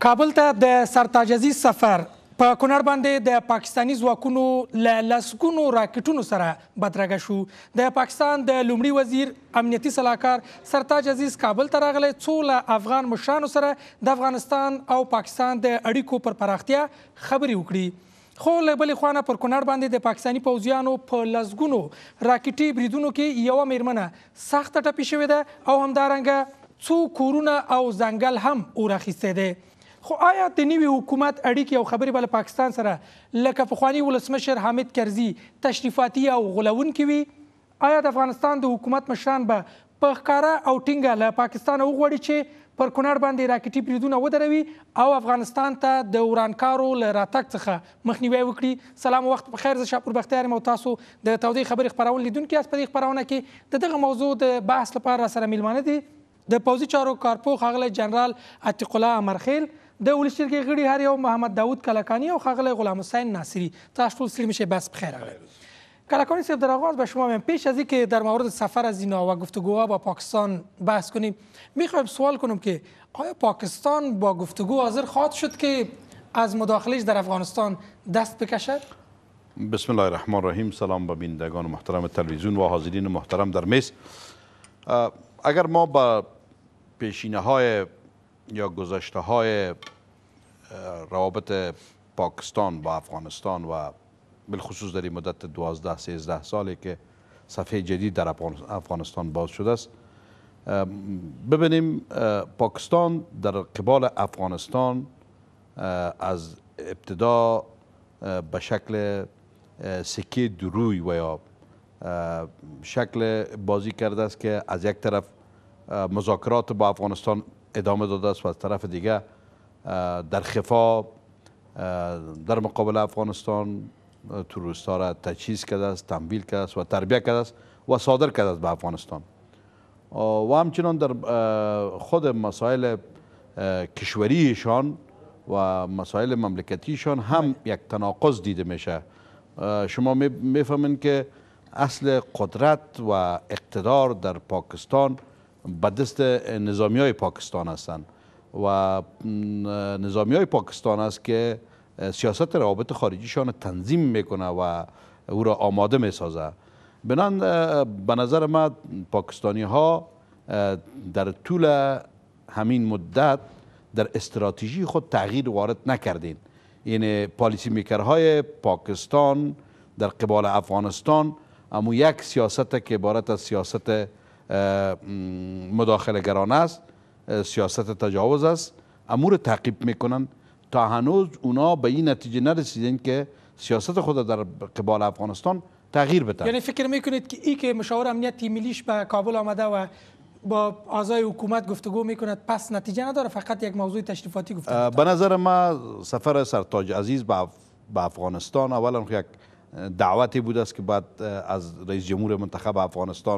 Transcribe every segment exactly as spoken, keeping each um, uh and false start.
کابل ته د سرتاجزي سفر په کونړ باندې د پاکستاني ځواکونو له لسګونو راکټونو سره بدرګه شو. د پاکستان د لومړي وزیر امنیتي صلاحکار سرتاج عزیز کابل ته راغلی څو له افغان مشرانو سره د افغانستان او پاکستان د اړیکو پر پراختیا خبرې وکړي. خو له بلې خوا نه پر کونړ باندې د پاکستاني پوځیانو په لسګونو راکټي بریدونو کې یوه میرمنه سخته ټپي شوې ده او همدارنګه څو کورونه او ځنګل هم اور اخیستی دی. خو آیا د نوي حکومت اړیکې او خبرې به له پاکستان سره لکه پخواني ولسمشر حامد کرزي تشریفاتي او غولونکې وي؟ آیا د افغانستان د حکومت مشران به په ښکاره او ټینګه له پاکستانه وغواړي چې پر کونړ باندې راکټي بریدونه ودروي او افغانستان ته د ورانکارو له راتګ څخه مخنیوی وکړي؟ سلام او وخت په خیر. زه شاپور بختیار یم او تاسو د تودې خبرې خپرون لیدونکي یاست. په دې خپرونه کې د دغه موضوع د بحث لپاره راسره میلمانه دي د پوځي چارو کارپوه ښاغلی جنرال عتیق الله امرخیل، د ولس جرګې غړي هر یو محمد داود کلکانی و ښاغلی غلام حسین ناصری. تاسو ټول ستړي میشئ، بس بخیر راغلی. کلکانی صاحب، در آغاز به شما میگم پیش از اینکه در مورد سفر از اینا و گفتگوها با پاکستان بحث کنیم میخوایم سوال کنم که آیا پاکستان با گفتگو حاضر خواهد شد که از مداخلهش در افغانستان دست بکشد؟ بسم الله الرحمن الرحیم. سلام به بینندگان محترم تلویزیون و حاضرین محترم در میز. اگر ما با پیشینه های یا گذشته های روابط پاکستان با افغانستان و بالخصوص در این مدت دوازده سیزده سالی که صفحه جدید در افغانستان باز شده است ببینیم، پاکستان در قبال افغانستان از ابتدا به شکل سکه دروی و یا شکل بازی کرده است که از یک طرف مذاکرات با افغانستان ادامه داده است و از طرف دیگه در خفا در مقابل افغانستان تروریست‌ها را تجهیز کرده است، تمویل کرده است و تربیت کرده است و صادر کرده است به افغانستان. و همچنان در خود مسائل کشوریشان و مسائل مملکتیشان هم یک تناقض دیده میشه. شما میفهمین که اصل قدرت و اقتدار در پاکستان به دست نظامی های پاکستان هستند و نظامی های پاکستان است که سیاست روابط خارجیشان تنظیم میکنه و او را آماده میسازه. بنان به نظر من پاکستانی ها در طول همین مدت در استراتژی خود تغییر وارد نکردین. یعنی پالیسی میکرهای پاکستان در قبال افغانستان اما یک سیاست که عبارت از سیاست مداخله گرانه است، سیاست تجاوز است، امور تعقیب میکنن تا هنوز اونا به این نتیجه نرسیدن که سیاست خود در قبال افغانستان تغییر بده. یعنی فکر میکنید که ای که مشاور امنیتی ملیش به کابل آمده و با اعضای حکومت گفتگو میکند پس نتیجه نداره، فقط یک موضوع تشریفاتی گفته؟ به نظر ما سفر سرتاج عزیز به افغانستان اولا یک دعوتی بوده است که بعد از رئیس جمهور منتخب افغانستان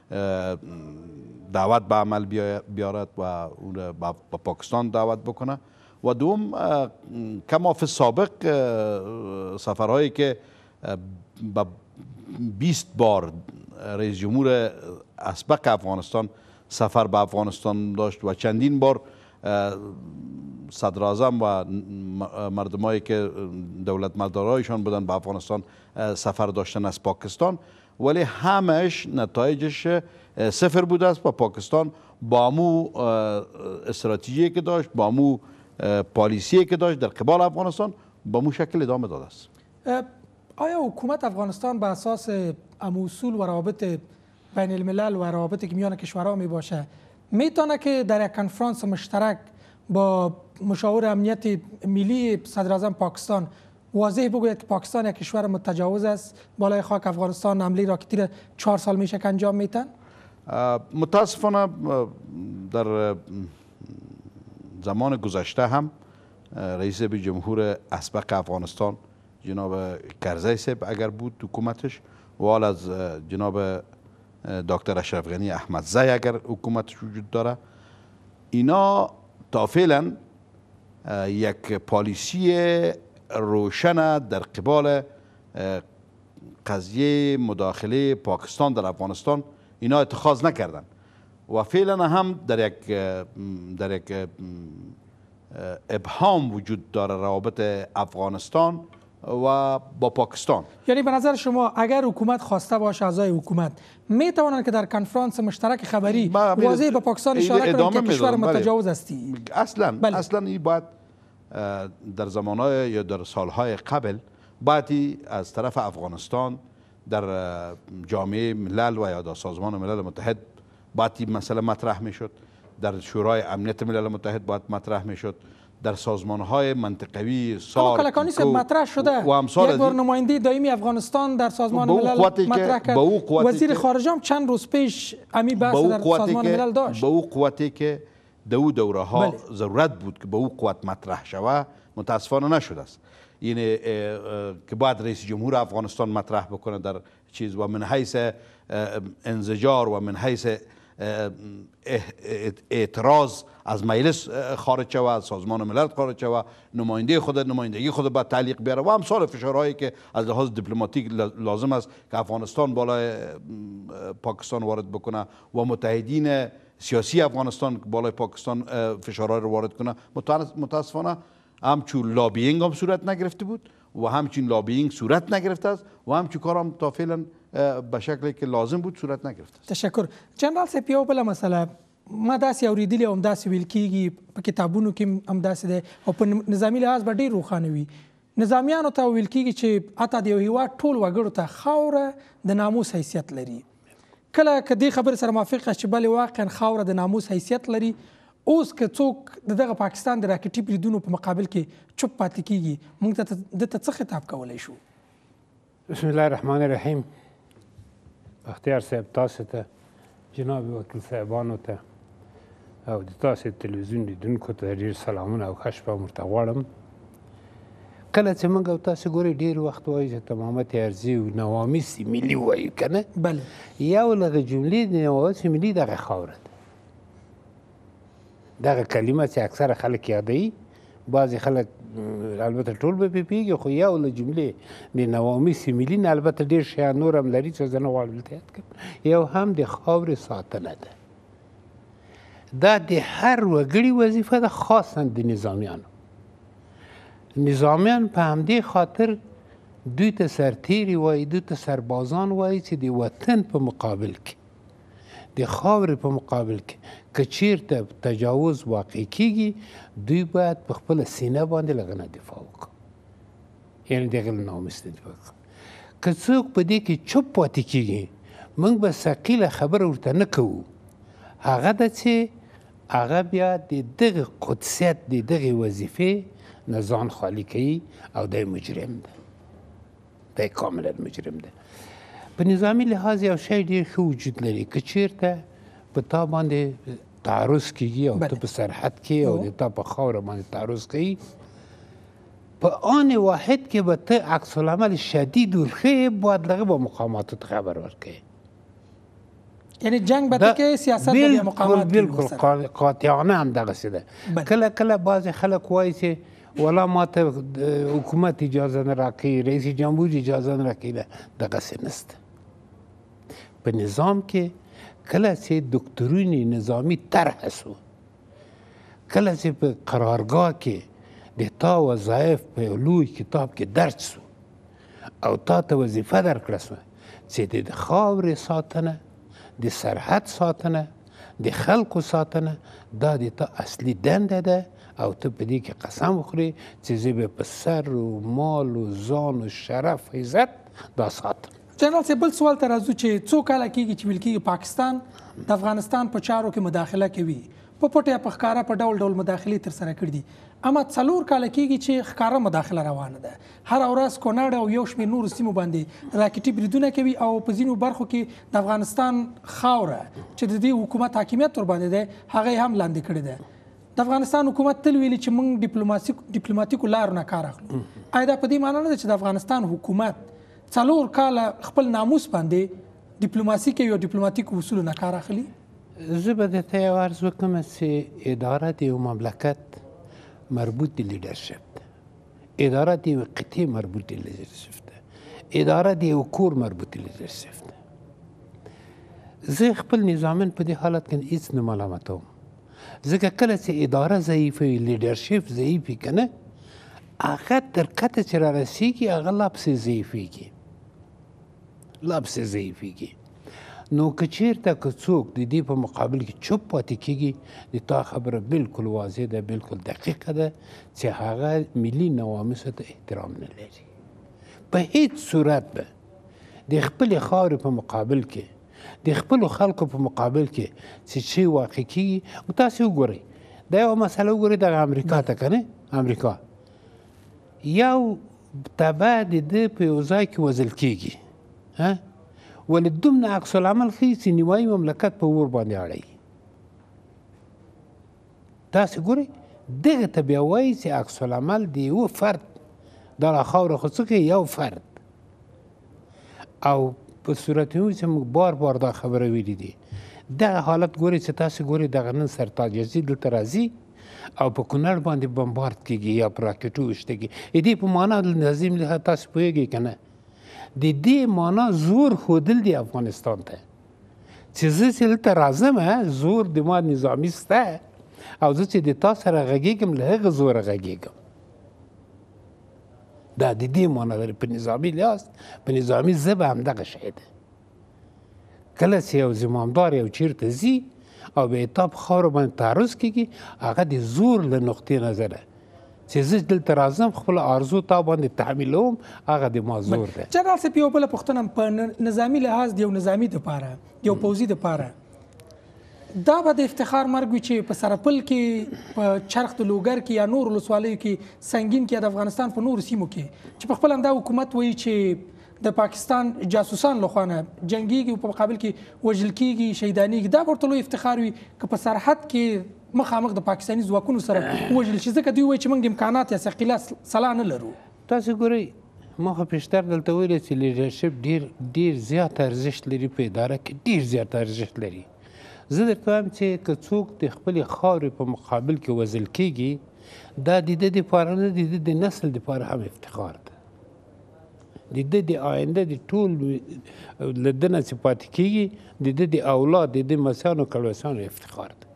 دعوت به عمل بیارد و اون به پاکستان دعوت بکنه و دوم کما فی سابق سفرهایی که به بیست بار رئیس جمهور اسبق افغانستان سفر به افغانستان داشت و چندین بار صدر اعظم و مردمایی که دولت مدارایشان بودن به افغانستان سفر داشتن از پاکستان، ولی همش نتایجش صفر بوده است و پاکستان با مو استراتژی که داشت، با مو پالیسی که داشت در قبال افغانستان با مو شکل ادامه داده است. آیا حکومت افغانستان به اساس اصول و روابط بین الملل و روابطی که میان کشورها می باشه میتونه که در یک کنفرانس مشترک با مشاور امنیت ملی صدر اعظم پاکستان واضح بگوید که پاکستان یک کشور متجاوز است، بالای خاک افغانستان حمله راکتی را چهار سال میشه که انجام میتن؟ متاسفانه در زمان گذشته هم رئیس جمهور اسبق افغانستان جناب کرزی صاحب اگر بود حکومتش و حال از جناب دکتر اشرف غنی احمدزی اگر حکومتش وجود داره، اینا تا فعلا یک پالیسی روشن در قبال قضیه مداخله پاکستان در افغانستان اینا اتخاذ نکردن و فعلا هم در یک در یک ابهام وجود داره روابط افغانستان و با پاکستان. یعنی به نظر شما اگر حکومت خواسته باشه اعضای حکومت می توانند که در کنفرانس مشترک خبری واضح به پاکستان اشاره کنند که کشور متجاوز استی؟ اصلا بله. اصلا این باید در زمانهای یا در سالهای قبل باید از طرف افغانستان در جامعه ملل و یا در سازمان ملل متحد باید مسئله مطرح میشد، در شورای امنیت ملل متحد باید مطرح میشد، در سازمان های منطقوی سار کلکانی صاحب مطرح شده و یک بار نماینده دائمی افغانستان در سازمان ملل مطرح کرد. وزیر خارجه هم چند روز پیش امی بحث در سازمان ملل داشت. به او قوتی که در او دوره ها ضرورت بود که به او قوت مطرح شود متاسفانه نشده است. یعنی که بعد رئیس جمهور افغانستان مطرح بکنه در چیز و من حیث انزجار و من حیث اعتراض از مجلس خارج شود، از سازمان ملل خارج شود، نماینده خود نمایندگی خود باید تعلیق بیاره و امثال فشارهایی که از لحاظ دیپلماتیک لازم است که افغانستان بالای پاکستان وارد بکنه و متحدین سیاسی افغانستان بالای پاکستان فشارهای رو وارد کنه. متاسفانه همچون لابینگ هم صورت نگرفته بود و همچون لابینگ صورت نگرفته است و همچون کار هم تا فعلا به شکلی که لازم بود صورت نگرفته. تشکر. جنرال صاحب یو بله مسئله ما داسې اوریدلې او همداسې ویل کېږي په کتابونو کې همداسې دی او په نظامي لحاظ به ډېر روښانه وي. نظامیانو ته ویل کېږي چې حتی د یو هېواد ټول وګړو ته خاوره د ناموس حیثیت لري. کله که دې خبرې سره موافق یاست چې بلې واقعا خاوره د ناموس حیثیت لري، اوس که څوک د دغه پاکستان د راکټي بریدونو په مقابل کې چوپ پاتې کېږي، موږ ته دته څه خطاب کولی شو؟ بسم الله الرحمن الرحیم. بختیار صاحب تاسو ته، جناب وکیل صاحبانو ته او د تاسو تلویزیون لیدونکو ته ډېر سلامونه او ښه شپه ورته غواړم. کله چې موږ او تاسو ګورئ ډېر وخت وایي چې تمامت ارضي او نوامیس ملي وایو که نه؟ بله. یو له هغې جملې د نوامیس ملي دغه خاوره ده. دغه کلمه چې اکثره خلک یادوي، بعضې خلک البته ټول به پې پوهېږي، خو یو له جملې د نوامیس ملي نه البته ډېر شیان نور هم لري چې زه نه غواړم دلته یاد کړم. یو هم د خاورې ساتنه ده. دا د هر وګړي وظیفه ده، خاصا د نظامیانو. نظامیان په همدې خاطر دوی ته سرتیري وایي، دوی ته سربازان وایي چې د وطن په مقابل کې، د خاورې په مقابل کې که چیرته تجاوز واقع کیږي، دوی باید په خپله سینه باندې له هغه نه دفاع وکړي، یعنې د هغه له ناموس نه دفاع وکړي. که څوک په دې کې چوپ پاتې کیږي، موږ به ثقیله خبره ورته نه کوو. هغه ده چې هغه بیا د دغه قدسیت د دغې وظیفې نه ځان خالي کوي او دی مجرم ده، دی کاملا مجرم ده. په نظامي لحاظ یو شی ډېر ښه وجود لري. که چیرته په تا باندې تعرض کیږي او ته په سرحد کې او د تا په خاوره باندې تعرض کوي، په آن واحد کې به ته عکس العمل شدید ورښیې، باید له هغه به مقاماتو ته خبر ورکوې. یعنی جنگ به ته کې سیاست به مقامات بالکل قاطعانه همدغسې ده. کله کله بعضې خلک وایي چې ولا ما ته حکومت اجازه نه راکوي، رئیس جمهور اجازه نه راکوي. نه، دغسې نسته. په نظام کې کله چې دکترین نظامی طرح سو، کله چې په قرارګاه کې د تا وظایف په یو لوی کتاب کې درج سو او تا ته وظیفه درکړه سوه چې د خاورې ساتنه، د سرحد ساتنه، د خلکو ساتنه، دا د تا اصلي دنده ده او ته په دې کې قسم وخورې چې زه به په سر و مال و ځان و شرف عزت دا ساتم. جنرال صاحب بل سوال ته راځو چې څو کاله کېږي چې ویل کېږي پاکستان د افغانستان په چارو کې مداخله کوي، په پټه یا په ښکاره په ډول ډول مداخلې ترسره کړي دي، اما څلور کاله کېږي چې ښکاره مداخله روانه ده. هره ورځ کونړ او یو شمېر نورو سیمو باندې راکټي بریدونه کوي او په ځینو برخو کې د افغانستان خاوره چې د دې حکومت حاکمیت ورباندې دی هغه یې هم لاندې کړې ده. د افغانستان حکومت تل ویلي چې موږ ډیپلوماتیکو لارو نه کار اخلو. آیا دا په دې معنی نه ده چې د افغانستان حکومت څلور کاله خپل ناموس باندې ډیپلوماسي کوي او ډیپلوماتیکو اصولو نه کار اخلي؟ زه به درته یو عرض وکړم چې اداره د یو مملکت مربوط د لیډرشپ ده، اداره د یو قطعې مربوط د لیډرشپ ده، اداره د یو کور مربوط د لیډرشپ ده. زه خپل نظامن په دې حالت کې هیڅ نه ملامتوم. ځکه کله چې اداره ضعیفه وي لیډرشپ ضعیف وي که نه هغه تر کته چې را رسېږي هغه لا پسې ضعیفېږي لا پسې ضعیفېږي نو که چېرته که څوک د دې په مقابل کې چوپ پاتې کېږي د تا خبره بالکل واضح ده بالکل دقیقه ده چې هغه ملي نواموسو ته احترام نه لري په هیڅ صورت به د خپلې خاورې په مقابل کې د خپلو خلکو په مقابل کې چې څه واقع کېږي تاسې وګورئ دا یوه مسله وګورئ دغه امریکا ته که نه امریکا یو تبه د ده په یو ځای کې وژل کېږي ولې دومره عکس العمل ښیي چې نیمایي مملکت په اور باندې اړوي تاسې ګورئ دغه ته بیا وایي چې عکس العمل د یوه فرد دغه خاوره خو څه کوي یو فرد او په صورتونو چې موږ بار بار دا خبره ویلي دي دغه حالت ګورئ چې تاسې ګورئ دغه نن سرتاج یزید دلته راځي او په کونړ باندې بمبارد کېږي یا په راکټو ویشتېږي د دې په معنا نظیم لحاظ تاسې پوهېږئ که نه د دې معنا زور ښودل دی افغانستان ته چې زه چې دلته راځم زور د ما نظامي شته او زه چې د تا سره غږېږم له هغه زوره غږېږم دا د دې معنا لري په نظامي لحاظ په نظامي ژبه همدغه شی ده کله چې یو زمامدار یو چیرته ځي او به تا په خاوره باندې تعرض کېږي هغه د زور له نقطې نظره چې زه دلته راځم خپله آرزو تا باندې تحمیلوم هغه د ما زور ده جنرال صاحب یو بله پوښتنه په نظامي لحاظ د یو نظامي دپاره یو پوځي دپاره دا به د افتخار مرګ وي چې په سرپل کې په چرخ د لوګر کې یا نور ولسوالیو کې سنګین کې د افغانستان په نورو سیمو کې چې په خپل همدا حکومت وایي چې د پاکستان جاسوسان له خوا نه جنګېږي او په مقابل کې وژل کېږي شهیدانېږي دا به ورته لوی افتخار وي که په سرحد کې مخامخ د پاکستاني ځواکونو سره ووژل شي ځکه دوی وایي چې موږ امکانات یا ثقیله سلاح نه لرو تاسې ګورئ ما خو پیشتر دلته ویلې چې لیډرشپ ډېر ډېر زیات ارزښت لري په اداره کې ډېر زیات ارزښت لري زه درته وایم چې که څوک د خپلې خاورې په مقابل کې وژل کېږي دا د ده دپاره نه د ده د نسل دپاره هم افتخار ده د ده د آینده د ټول له ده نه چې پاتې کېږي د ده د اولاد د ده مصیانو کلوسیانو افتخار ده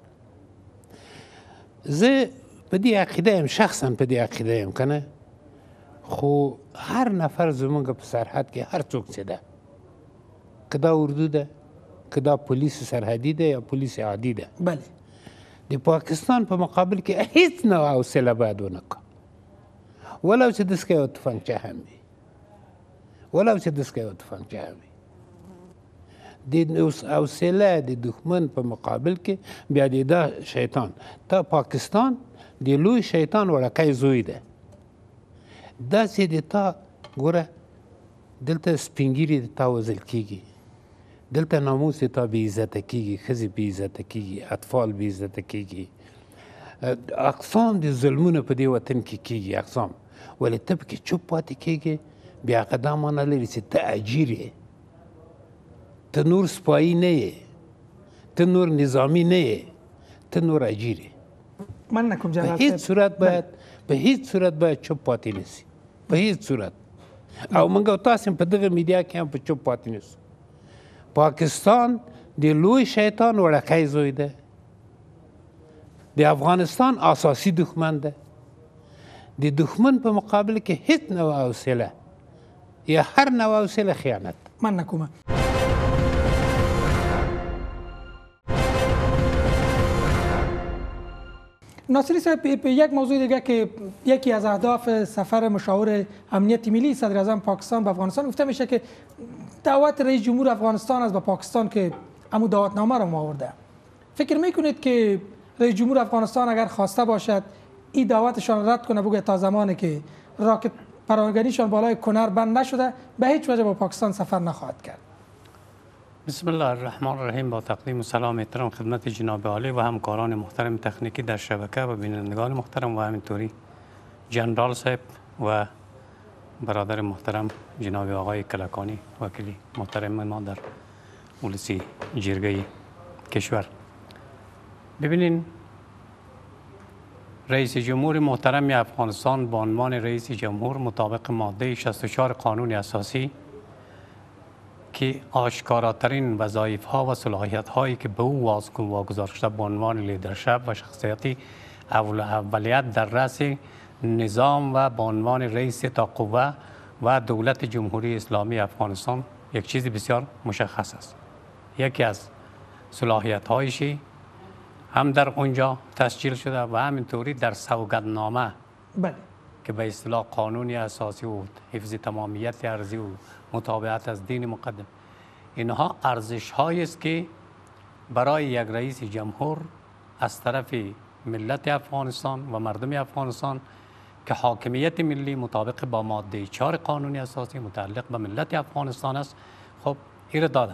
زه په دې عقیده یم شخصا په دې عقیده یم که نه خو هر نفر زمونږ په سرحد کې هر څوک چې ده که دا اردو ده که دا پولیس سرحدي ده یا پولیس عادي ده بله د پاکستان په مقابل کې هیڅ نوع حوصله باید ونه کړو ولو چې دسکه یو تفنګچه هم وي ولو چې دسکه یو تفنګچه هم وي د حوصله د دښمن په مقابل کې بیا د دا شیطان تا پاکستان د لوی شیطان وړکی زوی ده داسې د تا ګوره دلته سپین ږیري د تا وژل کېږي دلته ناموس د تا بې عزته کېږي ښځې بې عزته کېږي اطفال بې عزته کېږي اقسام د ظلمونه په دې وطن کې کېږي اقسام ولې ته پکې چوپ پاتې کېږي بیا هغه دا معنا لري چې ته اجیر یې ته نور سپایي نه یې ته نور نظامي نه یې ته نور اجیر یې مننه کوم جنرال په هیڅ صورت باید په هیڅ صورت باید چوپ پاتې نه سي په هیڅ صورت او موږ او تاسې په دغه میډیا کې هم په چوپ پاتې نه سو پاکستان د لوی شیطان وړکی زوی ده د افغانستان اساسي دښمن ده د دښمن په مقابل کې هیڅ نوع حوصله یا هر نوع حوصله خیانت مننه کومه ناصری صاحب به یک موضوع دیگه که یکی از اهداف سفر مشاور امنیت ملی صدر اعظم پاکستان به افغانستان گفته میشه که دعوت رئیس جمهور افغانستان از به پاکستان که امو دعوتنامه رو آورده فکر میکنید که رئیس جمهور افغانستان اگر خواسته باشد این دعوتشان رد کنه بگه تا زمانی که راکت پرانگانیشان بالای کنر بند نشده به هیچ وجه با پاکستان سفر نخواهد کرد؟ بسم الله الرحمن الرحیم. با تقدیم سلام احترام خدمت جناب عالی و همکاران محترم تکنیکی در شبکه و بینندگان محترم و همینطوری جنرال صاحب و برادر محترم جناب آقای کلکانی وکیلی محترم ما در مجلس جرگه کشور. ببینین رئیس جمهور محترم افغانستان به عنوان رئیس جمهور مطابق ماده شصت و چهار قانون اساسی که آشکاراترین وظایف ها و صلاحیت هایی که به او واگذار شده به عنوان لیدرشپ و شخصیتی اول اولیت در رأس نظام و به عنوان رئیس تا قوه و دولت جمهوری اسلامی افغانستان یک چیز بسیار مشخص است. یکی از صلاحیت هایشی هم در اونجا تسجیل شده و همینطوری در سوگندنامه بله که به اصطلاح قانون اساسی و حفظ تمامیت ارضی و مطابقت از دین مقدم، اینها ارزش هایی است که برای یک رئیس جمهور از طرف ملت افغانستان و مردم افغانستان که حاکمیت ملی مطابق با ماده چهار قانون اساسی متعلق به ملت افغانستان است، خب ایره داده.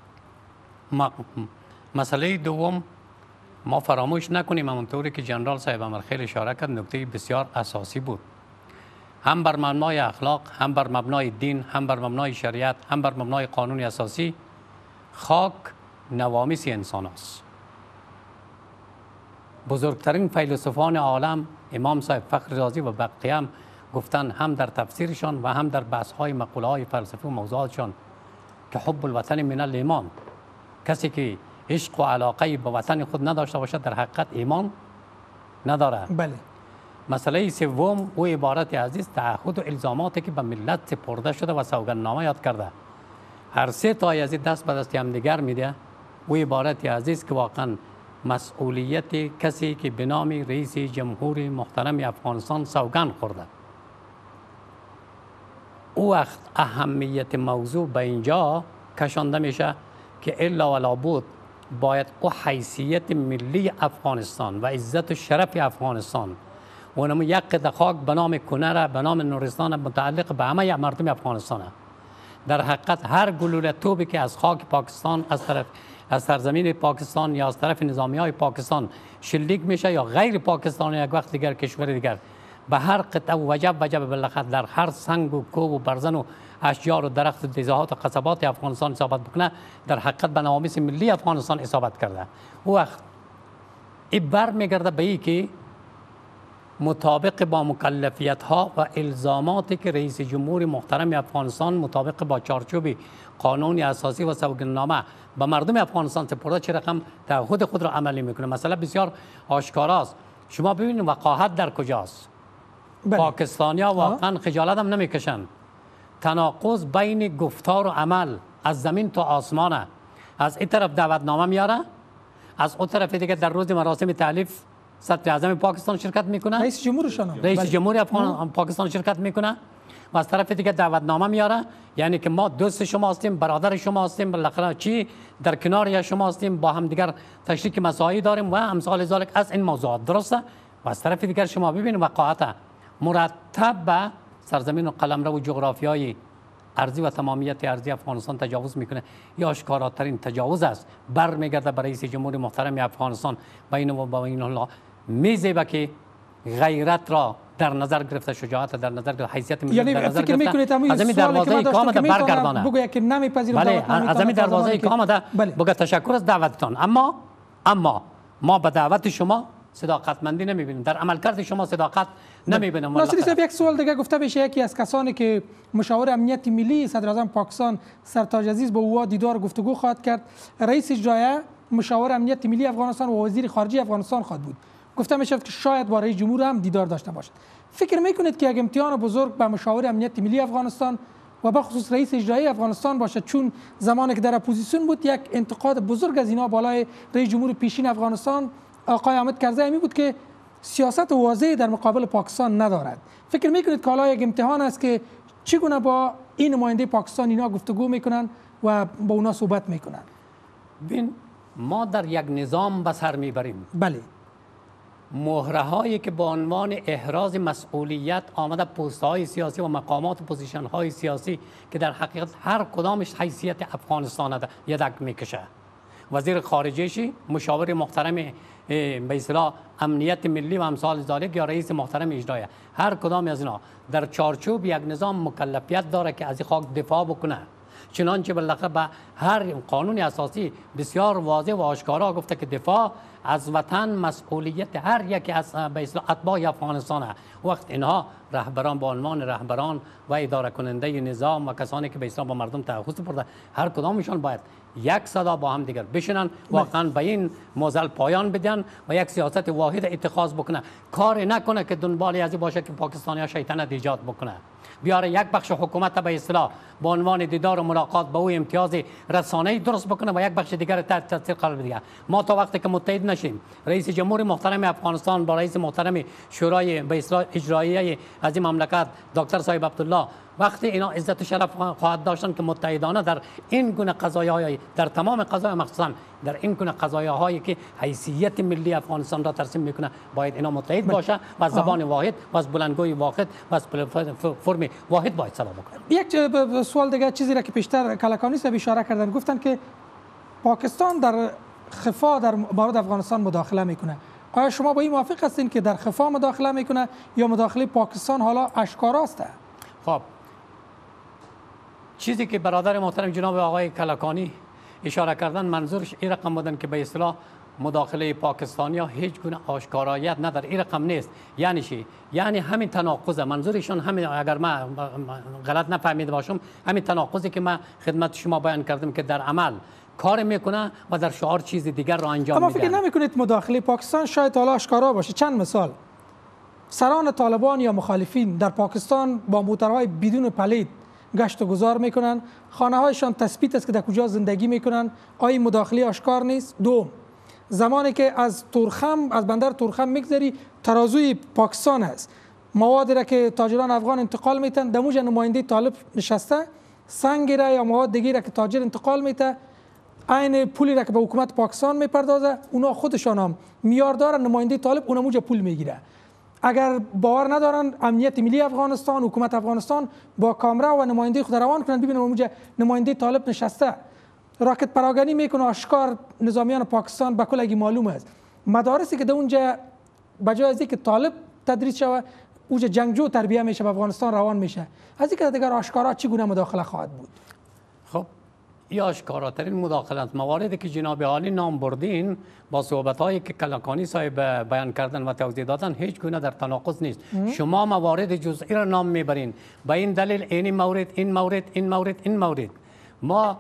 مسئله دوم ما فراموش نکنیم، همونطوری که جنرال صاحب امرخیل اشاره کرد، نکته بسیار اساسی بود، هم بر مبنای اخلاق، هم بر مبنای دین، هم بر مبنای شریعت، هم بر مبنای قانون اساسی، خاک نوامیس انسان است. بزرگترین فیلسوفان عالم امام صاحب فخر رازی و بقیه هم گفتن، هم در تفسیرشان و هم در بحث های مقوله های فلسفی و موضوعاتشان، که حب الوطن من الایمان، کسی که عشق و علاقه به وطن خود نداشته باشد در حقیقت ایمان نداره. بله. مسئله سوم او عبارت عزیز تعهد و الزاماتی که به ملت سپرده شده و سوگندنامه یاد کرده، هر سه تا از دست به دست همدیگر میده. او عبارت عزیز که واقعا مسئولیت کسی که به نام رئیس جمهور محترم افغانستان سوگند خورده، او وقت اهمیت موضوع به اینجا کشانده میشه که الا ولا بود باید او حیثیت ملی افغانستان و عزت و شرف افغانستان و اونم یک قطعه خاک به نام کنر، به نام نورستان متعلق به همه مردم افغانستان، در حقیقت هر گلوله توبی که از خاک پاکستان از طرف از سرزمین پاکستان یا از طرف نظامی های پاکستان شلیک میشه یا غیر پاکستان یک وقت دیگر کشور دیگر، به هر قطعه وجب وجب بالاخره در هر سنگ و کوه و برزن و اشجار و درخت و دیزهات و قصبات افغانستان اصابت بکنه، در حقیقت به نوامیس ملی افغانستان اصابت کرده. او وقت این بر میگرده به این که مطابق با مکلفیت ها و الزاماتی که رئیس جمهور محترم افغانستان مطابق با چارچوب قانون اساسی و سوگندنامه به مردم افغانستان سپرده چه رقم تعهد خود را عملی میکنه. مثلا بسیار آشکاراست، شما ببینید وقاحت در کجاست. بله. پاکستانیا واقعا خجالت هم نمیکشن، تناقض بین گفتار و عمل از زمین تا آسمانه. از این طرف دعوتنامه میاره، از اون طرف دیگه در روز مراسم تالیف صدر اعظم پاکستان شرکت میکنه، رئیس جمهورشان رئیس بله. جمهور افغان پاکستان شرکت میکنه و از طرف دیگه دعوتنامه میاره، یعنی که ما دوست شما هستیم، برادر شما هستیم، بالاخره چی در کنار یا شما هستیم، با هم دیگر تشریک مسائلی داریم و امثال ذالک از این موضوعات. درسته؟ و از طرف دیگر شما ببینید وقاحت مرتب به سرزمین و قلمرو و جغرافیای ارضی و تمامیت ارضی افغانستان تجاوز میکنه. یا آشکاراترین تجاوز است، برمیگرده به رئیس جمهور محترم افغانستان بین و بین الله میزیبه که غیرت را در نظر گرفته، شجاعت در نظر گرفته، حیثیت ملی یعنی در نظر فکر میکنید همین از این دروازه کام ده برگردانه، بگویا که نمیپذیرم بله از این دروازه کام ده بگه تشکر از دعوتتان، اما اما ما به دعوت شما صداقتمندی نمیبینیم، در عملکرد شما صداقت نمیبینیم. ناصری صاحب یک سوال دیگه گفته بشه، یکی از کسانی که مشاور امنیت ملی صدر اعظم پاکستان سرتاج عزیز با او دیدار گفتگو خواهد کرد، رئیس اجرایی مشاور امنیت ملی افغانستان و وزیر خارجه افغانستان خواهد بود. گفته میشه که شاید با رئیس جمهور هم دیدار داشته باشد. فکر میکنید که یک امتحان بزرگ به مشاور امنیت ملی افغانستان و به خصوص رئیس اجرایی افغانستان باشد، چون زمانی که در اپوزیسیون بود یک انتقاد بزرگ از اینا بالای رئیس جمهور پیشین افغانستان آقای حامد کرزی بود که سیاست واضحی در مقابل پاکستان ندارد. فکر میکنید که حالا یک امتحان است که چگونه با این نماینده پاکستان اینا گفتگو میکنن و با اونا صحبت میکنن؟ ببین ما در یک نظام به سر میبریم. بله. مهره هایی که با عنوان احراز مسئولیت آمده پست های سیاسی و مقامات و پوزیشن های سیاسی که در حقیقت هر کدامش حیثیت افغانستان یدک میکشه. وزیر خارجه مشاور محترم به اصطلاح امنیت ملی و امثال ذالک یا رئیس محترم اجرایی، هر کدام از اینا در چارچوب یک نظام مکلفیت داره که از این خاک دفاع بکنه، چنانچه بالاخره به هر قانون اساسی بسیار واضح و آشکارا گفته که دفاع از وطن مسئولیت هر یکی از به اصطلاح اتباع افغانستانه. وقت اینها رهبران با عنوان رهبران و اداره کننده نظام و کسانی که به اصطلاح با مردم تعهد سپرده، هر کدامشان باید یک صدا با هم دیگر بشینن، واقعا به این موزل پایان بدن و یک سیاست واحد اتخاذ بکنه. کار نکنه که دنبال ازی باشه که پاکستانی ها شیطنت ایجاد بکنه، بیاره یک بخش حکومت به اصطلاح به عنوان دیدار و ملاقات با او امتیاز رسانه‌ای درست بکنه و یک بخش دیگر تحت تاثیر قرار بده. ما تا وقتی که متحد نشیم، رئیس جمهور محترم افغانستان با رئیس محترم شورای به اصطلاح اجرایی از این مملکت دکتر صاحب عبدالله، وقتی اینا عزت و شرف خواهد داشتن که متحدانه در این گونه قضایاهای، در تمام قضایا مخصوصا در این گونه قضایاهایی که حیثیت ملی افغانستان را ترسیم میکنه، باید اینا متحد باشه و از زبان واحد و از بلندگوی واحد و از فرم واحد باید صدا بکنه. یک سوال دیگه، چیزی را که پیشتر کلکانی صاحب اشاره کردن، گفتن که پاکستان در خفا در مورد افغانستان مداخله میکنه. آیا شما با این موافق هستین که در خفا مداخله میکنه یا مداخله پاکستان حالا آشکاراست؟ خب چیزی که برادر محترم جناب آقای کلکانی اشاره کردن منظورش این رقم بودن که به اصطلاح مداخله پاکستانی ها هیچ گونه آشکارایت نداره. این رقم نیست. یعنی چی؟ یعنی همین تناقض منظورشون همین، اگر من غلط نفهمیده باشم، همین تناقضی که من خدمت شما بیان کردم که در عمل کار میکنه و در شعار چیز دیگر را انجام میده. اما فکر نمیکنید مداخله پاکستان شاید حالا آشکارا باشه؟ چند مثال: سران طالبان یا مخالفین در پاکستان با موترهای بدون پلیت گشت و گذار میکنن، خانه هایشان تثبیت است که در کجا زندگی میکنن. آیا مداخله آشکار نیست؟ دو، زمانی که از تورخم از بندر تورخم میگذری، ترازوی پاکستان است، موادی را که تاجران افغان انتقال میتن دموج نماینده طالب نشسته، سنگ را یا مواد دیگه را که تاجر انتقال میته، عین پولی را که به حکومت پاکستان میپردازه، اونا خودشان هم میاردار نماینده طالب اون موجه پول میگیره. اگر باور ندارن امنیت ملی افغانستان، حکومت افغانستان با کامرا و نماینده خود روان کنن، ببینن اونجا نماینده طالب نشسته راکت پراگنی میکنه، آشکار نظامیان پاکستان به کل اگه معلوم است. مدارسی که در اونجا بجای از اینکه طالب تدریس شوه، اونجا جنگجو تربیه میشه، به افغانستان روان میشه. از اینکه دیگر آشکارا چگونه مداخله خواهد بود؟ خب یا آشکاراترین مداخلت مواردی که جناب عالی نام بردین با صحبت‌هایی که کلکانی صاحب بیان کردن و توضیح دادن هیچ گونه در تناقض نیست. شما موارد جزئی را نام میبرین با این دلیل این مورد این مورد این مورد این مورد. ما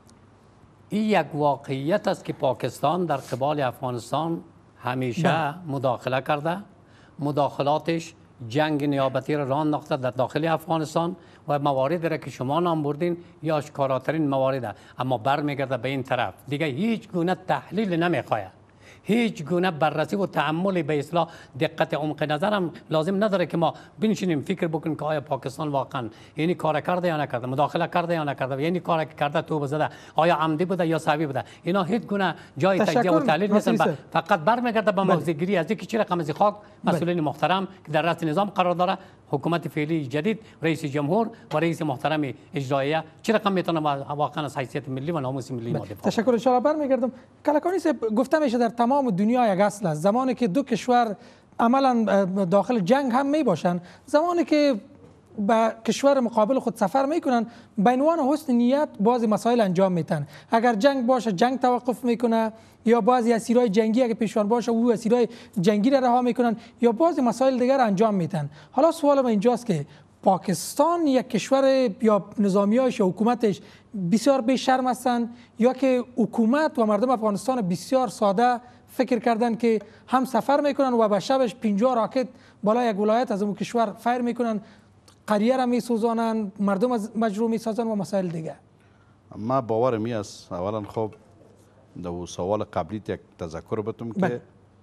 این یک واقعیت است که پاکستان در قبال افغانستان همیشه مداخله کرده. مداخلاتش جنگ نیابتی را راه انداخته در داخل افغانستان و مواردی را که شما نام بردین یا آشکاراترین موارد، اما برمیگرده به این طرف دیگه هیچ گونه تحلیل نمیخواد، هیچ گونه بررسی و تأمل به اصطلاح دقت عمق نظرم لازم نداره که ما بنشینیم فکر بکنیم که آیا پاکستان واقعا یعنی کار کرده یا نکرده، مداخله کرده یا نکرده، یعنی کار کرده تو بزده، آیا عمدی بوده یا سهوی بوده. اینا هیچ گونه جای تجزیه و تحلیل نیستن، فقط برمیگرده به موضع‌گیری از اینکه چه رقم از خاک مسئولین محترم که در رأس نظام قرار داره، حکومت فعلی جدید، رئیس جمهور و رئیس محترم اجراییه، چه رقم میتونه واقعا از حیثیت ملی و ناموس ملی ما دفاع. تشکر. ان شاء الله برمیگردم. کلکانی صاحب، گفته میشه در تمام دنیا یک اصل است، زمانی که دو کشور عملا داخل جنگ هم می باشن، زمانی که به کشور مقابل خود سفر میکنن، به عنوان حسن نیت بعضی مسائل انجام میتن. اگر جنگ باشه جنگ توقف میکنه، یا بعضی اسیرای جنگی اگه پیشوان باشه او اسیرای جنگی را رها میکنن، یا بعضی مسائل دیگر انجام میتن. حالا سوال من اینجاست که پاکستان یک کشور یا نظامیاش یا حکومتش بسیار بی شرم هستند، یا که حکومت و مردم افغانستان بسیار ساده فکر کردن که هم سفر میکنن و به شبش پنجاه راکت بالای یک ولایت از اون کشور فایر میکنن، قریه را میسوزانن، مردم از مجروح میسازن و مسائل دیگه. ما باورم می است اولا خب دو سوال قبلی یک تذکر بتم که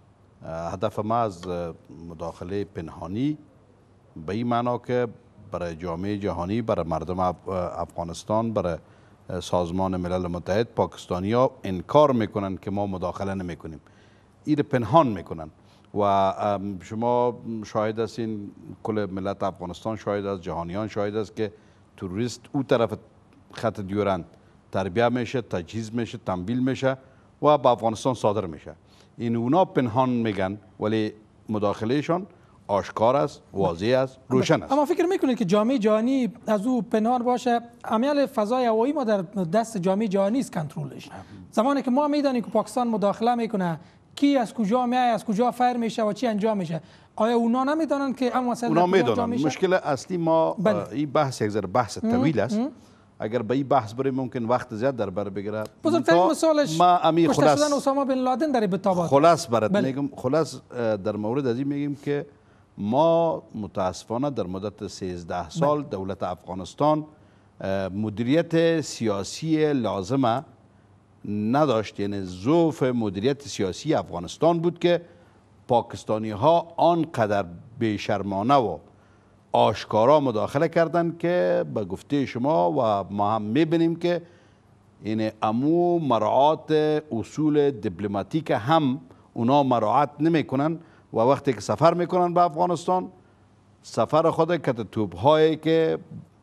هدف ما از مداخله پنهانی به این معنا که برای جامعه جهانی، برای مردم افغانستان، برای سازمان ملل متحد، پاکستانی ها انکار میکنن که ما مداخله نمی کنیم، این پنهان میکنن. و شما شاهد هستین، کل ملت افغانستان شاهد است، جهانیان شاهد است که تروریست او طرف خط دیورند تربیه میشه، تجهیز میشه، تمویل میشه و به افغانستان صادر میشه. این اونا پنهان میگن ولی مداخلهشان آشکار است، واضح است، روشن است. اما فکر میکنید که جامعه جهانی از او پنهان باشه؟ عمل فضای هوایی ما در دست جامعه جهانی است کنترلش. زمانی که ما میدانیم که پاکستان مداخله میکنه، کی از کجا میاد، از کجا فایر میشه و چی انجام میشه. آیا اونا نمیدونن که اما مسئله اونا میدونن. مشکل اصلی ما این بحث یک ذره بحث طویل است. اگر به این بحث بریم ممکن وقت زیاد در بر بگیره. بزرگترین مثالش کشته شدن اسامه بن لادن در ابتابات. خلاص برات میگم، خلاص در مورد از این میگیم که ما متاسفانه در مدت سیزده سال دولت افغانستان مدیریت سیاسی لازمه نداشت. یعنی ضعف مدیریت سیاسی افغانستان بود که پاکستانی ها آنقدر بیشرمانه و آشکارا مداخله کردند که به گفته شما و ما هم میبینیم که این امو مراعات اصول دیپلماتیک هم اونا مراعات نمیکنن و وقتی که سفر میکنن به افغانستان، سفر خود کت توپ هایی که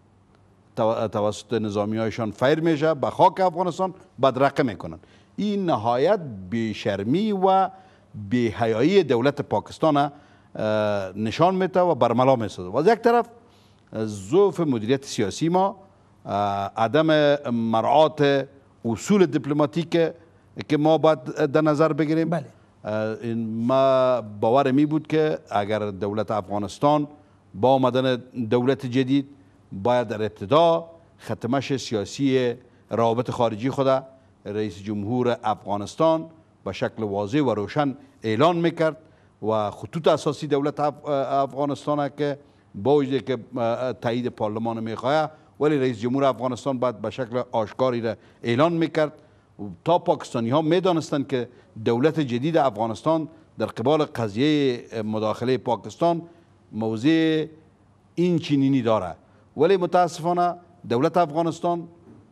توسط نظامی هایشان فیر میشه به خاک افغانستان بدرقه میکنن. این نهایت بیشرمی و بی‌حیایی دولت پاکستان نشان میده و برملا میسازه. و از یک طرف ضعف مدیریت سیاسی ما، عدم مراعات اصول دیپلماتیک که ما باید در نظر بگیریم. بله. ما باور می بود که اگر دولت افغانستان با آمدن دولت جدید باید در ابتدا ختمش سیاسی روابط خارجی خود رئیس جمهور افغانستان به شکل واضح و روشن اعلان میکرد و خطوط اساسی دولت افغانستان که با وجودی که تایید پارلمان میخواه ولی رئیس جمهور افغانستان باید به شکل آشکاری را اعلان میکرد تا پاکستانی ها میدانستند که دولت جدید افغانستان در قبال قضیه مداخله پاکستان موضع این چنینی داره. ولی متاسفانه دولت افغانستان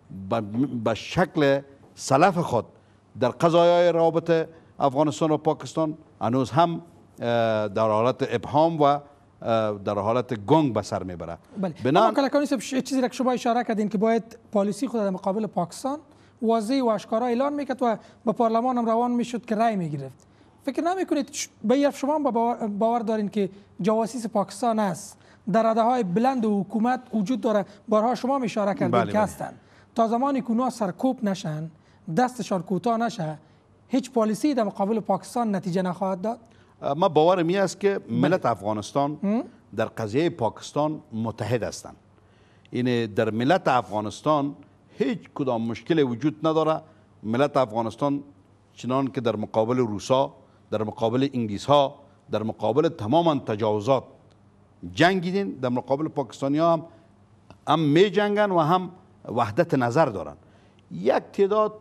به شکل سلف خود در قضایای روابط افغانستان و پاکستان هنوز هم در حالت ابهام و در حالت گنگ به سر میبره. بله. اما کلکانی صاحب چیزی را که شما اشاره کردین که باید پالیسی خود در مقابل پاکستان واضح و آشکارا اعلان میکرد و به پارلمان هم روان میشد که رأی میگرفت. فکر نمیکنید به شما باور دارین که جواسیس پاکستان است در رده های بلند و حکومت وجود داره؟ بارها شما اشاره کردین که هستن. تا زمانی که اونا سرکوب نشن، دستشان کوتاه نشه، هیچ پالیسی در مقابل پاکستان نتیجه نخواهد داد؟ ما باورم این است که ملت افغانستان در قضیه پاکستان متحد هستند. این در ملت افغانستان هیچ کدام مشکل وجود نداره. ملت افغانستان چنان که در مقابل روسا، در مقابل انگلیس ها، در مقابل تمام تجاوزات جنگیدین، در مقابل پاکستانی ها هم هم می جنگن و هم وحدت نظر دارن. یک تعداد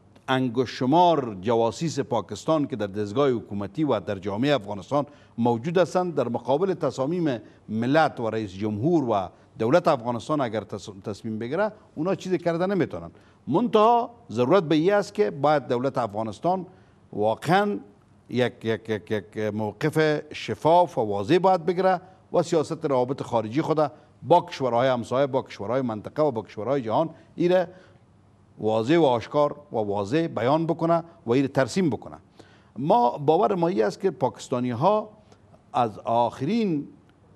انگشتشمار جواسیس پاکستان که در دستگاه حکومتی و در جامعه افغانستان موجود هستند در مقابل تصامیم ملت و رئیس جمهور و دولت افغانستان اگر تصمیم بگیره اونا چیزی کرده نمیتونن. منتها ضرورت به این است که باید دولت افغانستان واقعا یک, یک, یک, یک موقف شفاف و واضح باید بگیره و سیاست روابط خارجی خود با کشورهای همسایه، با کشورهای منطقه و با کشورهای جهان ایره واضح و آشکار و واضح بیان بکنه و ایره ترسیم بکنه. ما باور ما این است که پاکستانی ها از آخرین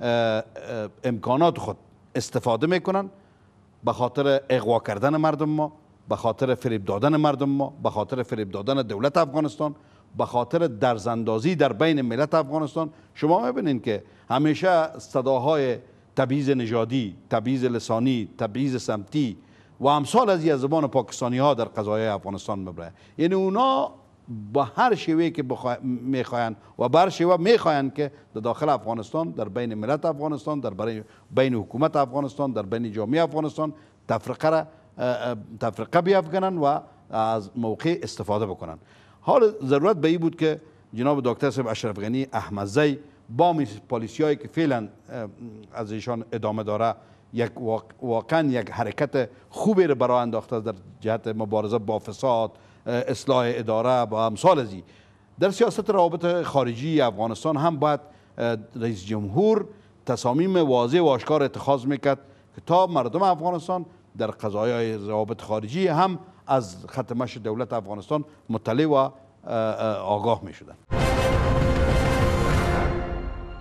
امکانات خود استفاده میکنن به خاطر اغوا کردن مردم ما، به خاطر فریب دادن مردم ما، به خاطر فریب دادن دولت افغانستان، به خاطر درزاندازی در بین ملت افغانستان. شما میبینید که همیشه صداهای تبعیض نژادی، تبعیض لسانی، تبعیض سمتی و امثال از زبان پاکستانی ها در قضایای افغانستان میبره. یعنی اونا با هر شیوهی که میخواین و بر شیوه میخواین که در داخل افغانستان، در بین ملت افغانستان، در بین حکومت افغانستان، در بین جامعه افغانستان تفرقه را تفرقه بیافکنن و از موقع استفاده بکنن. حال ضرورت به این بود که جناب دکتر صاحب اشرف غنی احمدزی با پالیسی هایی که فعلا از ایشان ادامه داره یک واقعا یک حرکت خوبی را برای انداخته در جهت مبارزه با فساد، اصلاح اداره و امثال ازی. در سیاست روابط خارجی افغانستان هم باید رئیس جمهور تصامیم واضح و آشکار اتخاذ میکرد که تا مردم افغانستان در قضایای روابط خارجی هم از ختمش دولت افغانستان مطلع و آگاه می شدن.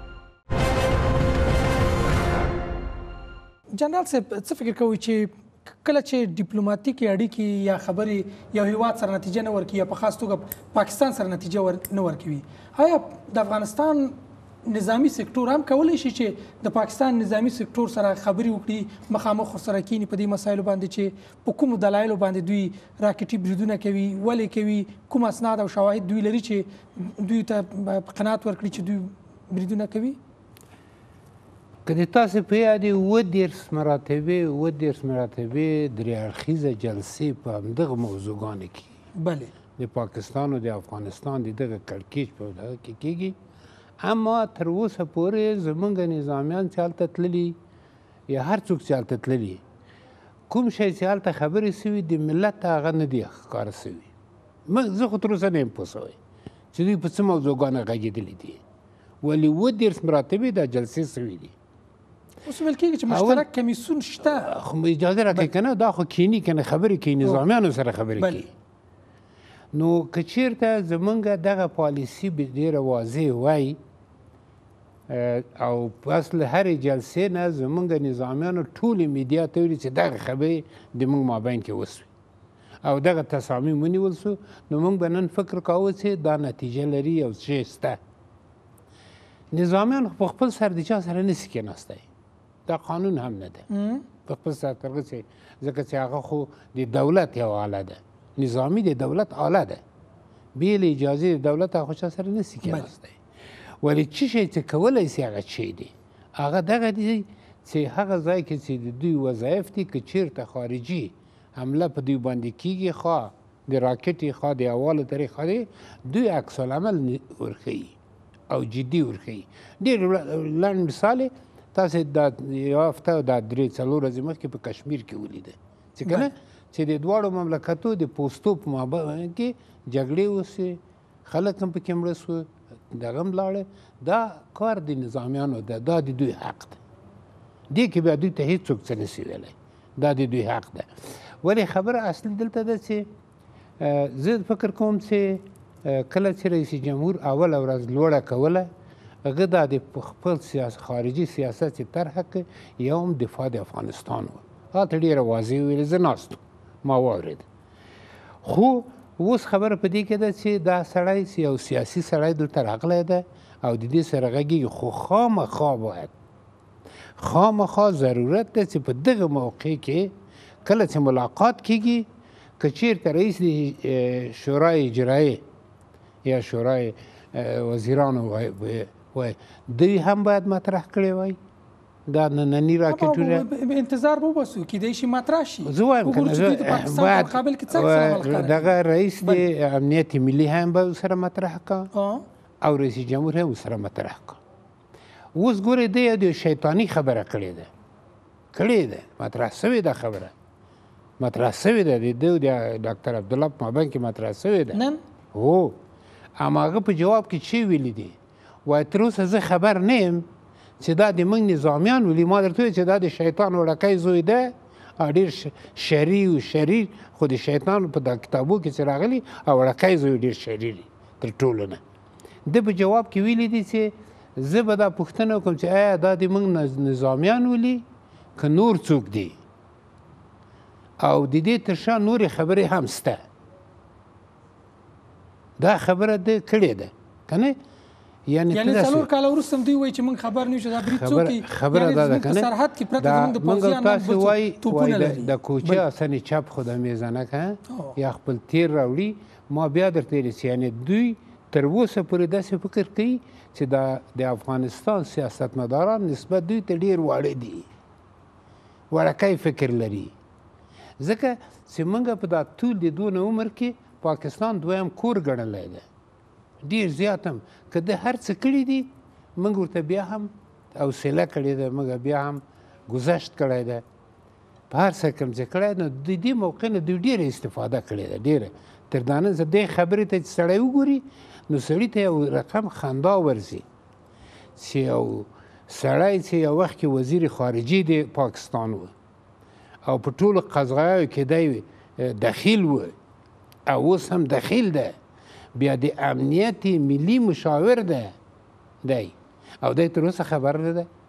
جنرال صاحب څه فکر کوئ چې کله چې ډیپلوماټیکې اړیکې یا خبرې یو هیواد سره نتیجه نه ورکوي یا په خاص توګه پاکستان سره نتیجه ور نه ورکوي، آیا د افغانستان نظامی سکتور هم کولی شي چې د پاکستان نظامی سکتور سره خبرې وکړي، مخامخ ورسره کینی په دې مسایلو باندې چې په کومو دلایلو باندې دوی راکټي بریدونه کوي، ولې کوي، کوم اسناد او شواهد دوی لري چې دوی ته قناعت ورکړي چې دوی بریدونه کوي؟ که د تاسو په یاد وي اووه دېرش مراتبې اووه دېرش مراتبې درې اړخیزه جلسې په همدغه موضوعګانو کې بلې د پاکستان او د افغانستان د دغه کړکېچ په دغه کې کېږي. اما تر اوسه پورې زمونږ نظامیان چې هلته تللي یا هر څوک چې هلته تللي کوم شی چې هلته خبرې سوي د ملت هغه نه دي ښکاره سوي. زه خو تر اوسه نه یم پوه سوی چې دوی په څه موضوعګانو غږېدلي دي، ولې اووه دېرش مراتبې دا جلسې سوي دي. اوس ویل کېږي چې مشترک کمیسیون شته، خو اجازه راکړئ که نه دا خو کینی که نه خبرې کوي، نظامیانو سره خبرې کوي. نو که چېرته زمونږ دغه پالیسي ډېره واضح وای او پس له هرې جلسې نه زمونږ نظامیانو ټولې میډیا ته ویلي چې دغه خبرې د موږ مابین کې وسوي او دغه تصامیم ونیول سو، نو موږ به نن فکر کاوه چې دا نتیجه لري او څه شته. نظامیان په خپل سر د چا سره نسي کېناستی، دا قانون هم نه ده په خپل سر ترغه چې ځکه چې هغه خو د دولت یو آله ده، نظامي د دولت آله ده، بې له اجازې د دولت هغه چا سره نسي کېناستی. ولې څه شی چې کولی سي هغه شی دی، هغه دغه دی چې هغه ځای کې چې د دوی وظایف دي که چېرته خارجي حمله په دوی باندې کېږي، خوا د راکټ خوا د هوا له طریقه دی، دوی عکس العمل ورښیي او جدي ورښیي. ډېر لنډ مثال تاسې دا یوه هفته دا درې څلور ورځې مخکې په کشمیر کې ولیده چې که نه چې د دواړو مملکتو د پوستو په مابین کې جګړې وسوې، خلک هم پکې مړه سوه، دغه هم لاړه. دا کار د نظامیانو ده، دا د دوی حق ده، دې کې بیا دوی ته هېڅوک څه نسي ویلی، دا د دوی حق ده. ولې خبره اصلي دلته ده چې زه فکر کوم چې کله چې رئیس جمهور اوله ورځ لوړه کوله، هغه دا د خپل خارجي سیاست چې طرحه کړ یو هم دفاع د افغانستان و، هلته ډېره واضح ویلې، زه ناست ما واورېد. خو اوس خبره په دې کې ده چې دا سړی یو سیاسي سړی دلته راغلی ده او د دې سره غږېږي، خو خامخا باید خامخا ضرورت ده چې په دغه موقع کې کله چې ملاقات کېږي، که چېرته رئیس د شورای اجرایې یا شورای وزیرانو وای دوی هم باید مطرح کړی وای دا ننني راکټونه، انتظار به وباسو کېدای شي مطرح شي. زه وایم که نه دغه رئیس د امنیت ملي هم به ورسره مطرح کا او رئیس جمهور هم ورسره مطرح کا. اوس ګورئ دی یو شیطاني خبره کړې ده کړې ده مطرح سوې ده، خبره مطرح سوې ده د ده د ډاکټر عبدالله په مابین کې مطرح سوې ده. نن هو اما هغه په جواب کې چې ویلي دي وایي تر اوسه زه خبر نه یم چې دا د موږ نظامیان ولي، ما درته ویل چې دا د شیطان وړکی زوی ده، ډېر شري و شریر، خو د شیطان په دا کتابو کې چې راغلي او وړکی زوی ډېر شریر تر ټولو نه. ده په جواب کې ویلي دي چې زه به دا پوښتنه وکړم چې آیا دا د موږ نظامیان ولي که نور څوک دي، او د دې تر شا نورې خبرې هم شته. دا خبره ده کړې ده که نه، یعنې څلور کاله وروسته هم دوی وایي چې موږ خبر نه یو چې دا برید څوک کوي، خبره دا ده که نه، سرحد کې پرته زموږ د پوځیانو تاسې وایي د کوچې آسنې چپ خو د میزانه که یا خپل تیر راوړي. ما بیا درته ویلي چې یعنې دوی تر اوسه پورې داسې فکر کوي چې دا د افغانستان سیاستمداران نسبت دوی ته ډېر واړه دي، وړکی فکر لري، ځکه چې موږ په دا ټول د دونه عمر کې پاکستان دویم کور ګڼلی دی، ډېر زیات هم که د هر څه کړي دي موږ ورته بیا هم حوصله کړې ده، موږ بیا هم ګذشت کړی ده، په هر څه کوم چې کړی نو د دې موقع نه دوی ډېره استفاده کړې ده، ډېره تر دا نه دې خبرې ته چې سړی وګوري نو سړي ته یو رقم خندا ورځي چې یو سړی چې یو وخت کې وزیر خارجي د پاکستان و او په ټولو قضایاو کې دی دخیل و او اوس هم دخیل ده، بیا د امنیت ملي مشاور ده دی او دی تر اوسه خبر نه ده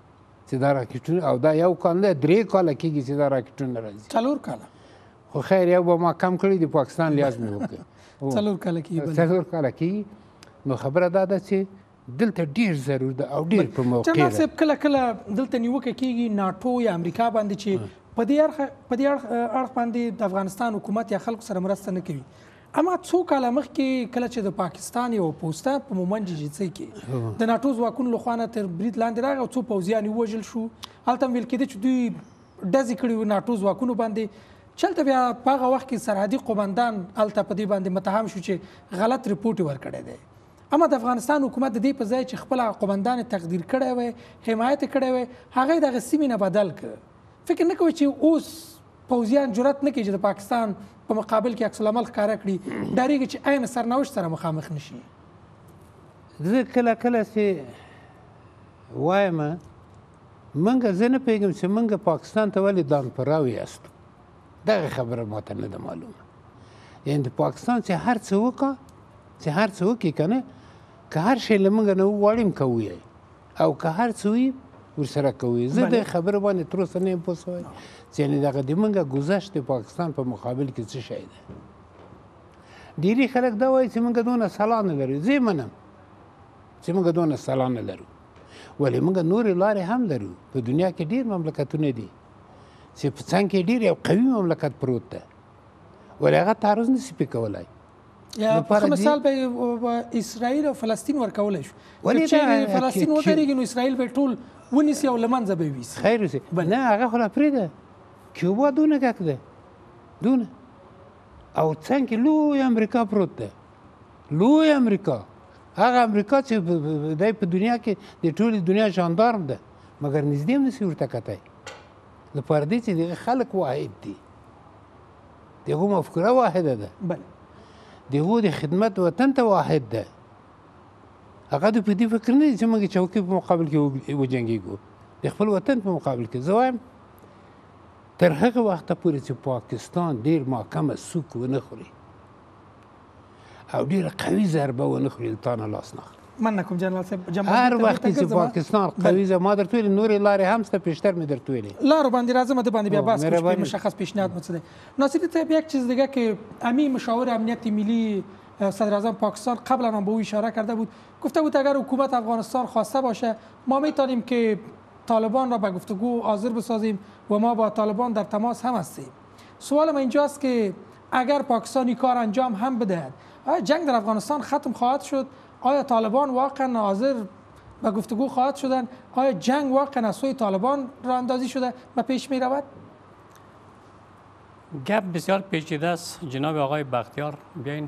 چې دا راکټونه او دا یو کال نه درې کاله کېږي چې دا راکټونه راځي څلور کاله خو خیر یو به ما کم کړی د پاکستان لیاز مې وکړ څلور کاله کېږي څلور کاله کېږي نو خبره دا ده چې دلته ډیر ضرور ده او ډیر په موقع جنرال صاحب کله کله دلته نیوکه کېږي ناټو یا امریکا باندې چې په دې اړخ په دې اړخ باندې د افغانستان حکومت یا خلکو سره مرسته نه کوي اما څو کاله مخکې کله چې د پاکستان یو پوسته په مومن جیجیڅۍ کې د ناټو ځواکونو لخوا نه تر برید لاندې راغی او څو پوځیان یې ووژل شو هلته ویل کېده چې دوی ډزې کړي وو ناټو ځواکونو باندې چلته بیا په هغه وخت کې سرحدي قومندان هلته په دې باندې متهم شو چې غلط رپورټ یې ورکړی دی اما د افغانستان حکومت د دې په ځای چې خپل قومندان تقدیر کړی وی حمایت کړی وی هغه یې دغه سیمې نه بدل کړ فکر نه کوي چې اوس پوځیان جرأت نه کوي چې د پاکستان په مقابل کې عکس العمل ښکاره کړي ډارېږي چې عین سرنوشت سره مخامخ نشي زه کله کله چې وایم موږ زه نه پوهېږم چې موږ پاکستان ته ولې دان پراو یاستو دغه خبره ماته نه ده معلومه یعنې د پاکستان چې هر څه وکړه چې هر څه وکړي که نه که هر شی له موږ نه وغواړي که ووایي او که هر څه وي ورسره کوي زه د خبرې باندې تر اوسه نه یم پوه شوی چې یعنې دغه د موږ گذشت د پاکستان په مقابل کې څه شی ده ډېری خلک دا وایي چې موږ دونه سلا نه لرو زه یې منم چې موږ دونه سلا نه لرو ولې موږ نورې لارې هم لرو په دنیا کې ډېر مملکتونه دي چې په څنګ کې ډېر یو قوي مملکت پروت ده ولې هغه تعرض نشي پرې کولی یا په مثال به اسرائیل او فلسطین ورکولی شو ولې چې فلسطین ودرېږي نو اسرائیل به ټول ونیسي او له منځه به یوسي خیر اوسي نه هغه خو لا پرېږده کیوبا دونه ګک ده دونه او څنګ کې لوی امریکا پروت ده لوی امریکا هغه امریکا چې دی په دنیا کې د ټولې دنیا ژاندارم ده مګر نږدې هم نسي ورته کتی لپاره دې چې دغه خلک واحد دي د هغو مفکوره واحده ده بله د هغو د خدمت وطن ته واحد ده هغه د په دې فکر نه دي چې موږ چوکۍ په مقابل کې وجنګېږو د خپل وطن په مقابل کې زه وایم تر هغه وخته پورې چې پاکستان ډېر محکمه سوک ونه خوري او ډېره قوي ضربه ونه خوري له تا نه لاس نه اخلي مننه کوم جنرال صاحب هر وخت چې پاکستان قوي زه ما درته ویلې نورې لارې هم شته پیشتر مې درته ویلې لارو باندې راځم د باندې بیا بحث کوو که مشخص پیشنهاد مو څه دی ناصری صاحب یک چیز دیگه که امی مشاور امنیت ملی صدر اعظم پاکستان قبلا هم به او اشاره کرده بود گفته بود اگر حکومت افغانستان خواسته باشه ما میتونیم که طالبان را به گفتگو حاضر بسازیم و ما با طالبان در تماس هم هستیم سوال ما اینجاست که اگر پاکستان این کار انجام هم بدهد آیا جنگ در افغانستان ختم خواهد شد آیا طالبان واقعا حاضر به گفتگو خواهد شدن آیا جنگ واقعا از سوی طالبان راه اندازی شده و پیش می رود گپ بسیار پیچیده است جناب آقای بختیار بیاین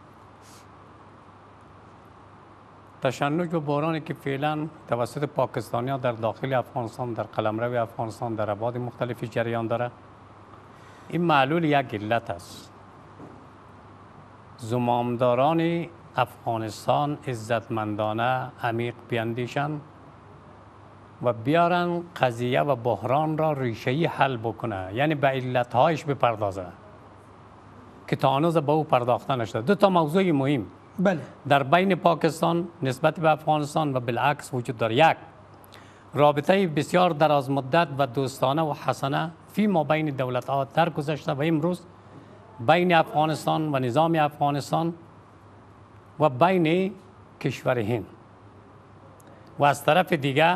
تشنج و بحرانی که فعلا توسط پاکستانیان در داخل افغانستان در قلمرو افغانستان در ابعاد مختلفی جریان داره این معلول یک علت است زمامداران افغانستان عزتمندانه عمیق بیندیشن و بیارن قضیه و بحران را ریشه‌ای حل بکنه یعنی به علتهایش بپردازه که تا هنوز به او پرداخته نشده دو تا موضوع مهم بله در بین پاکستان نسبت به افغانستان و بالعکس وجود دارد یک رابطه بسیار دراز مدت و دوستانه و حسنه فی ما بین دولت‌ها در گذشته و امروز بین افغانستان و نظام افغانستان و بین کشور هند و از طرف دیگر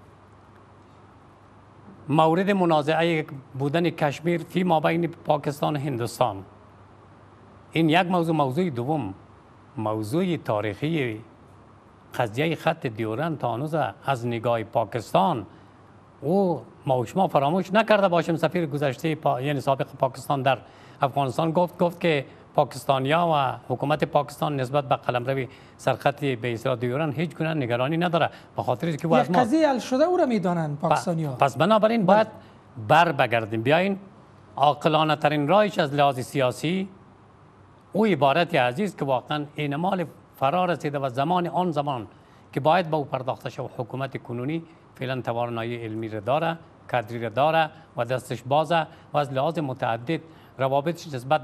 مورد منازعه بودن کشمیر فی ما بین پاکستان و هندوستان این یک موضوع موضوع دوم موضوع تاریخی قضیه خط دیورند تا هنوز از نگاه پاکستان او ما فراموش نکرده باشیم سفیر گذشته پا... یعنی سابق پاکستان در افغانستان گفت گفت که پاکستانیا و حکومت پاکستان نسبت به قلمرو سرخط به اصطلاح دیورند هیچ گونه نگرانی نداره به خاطر که یک قضیه حل شده او را میدانند پاکستانیا پس بنابراین باید بر بگردیم بیاین عاقلانه ترین راهش از لحاظ سیاسی او عبارتی عزیز که واقعا این مال فرا رسیده و زمان آن زمان که باید به او پرداخته شود حکومت کنونی فعلا توانایی علمی را داره کادری را داره و دستش بازه و از لحاظ متعدد روابطش نسبت به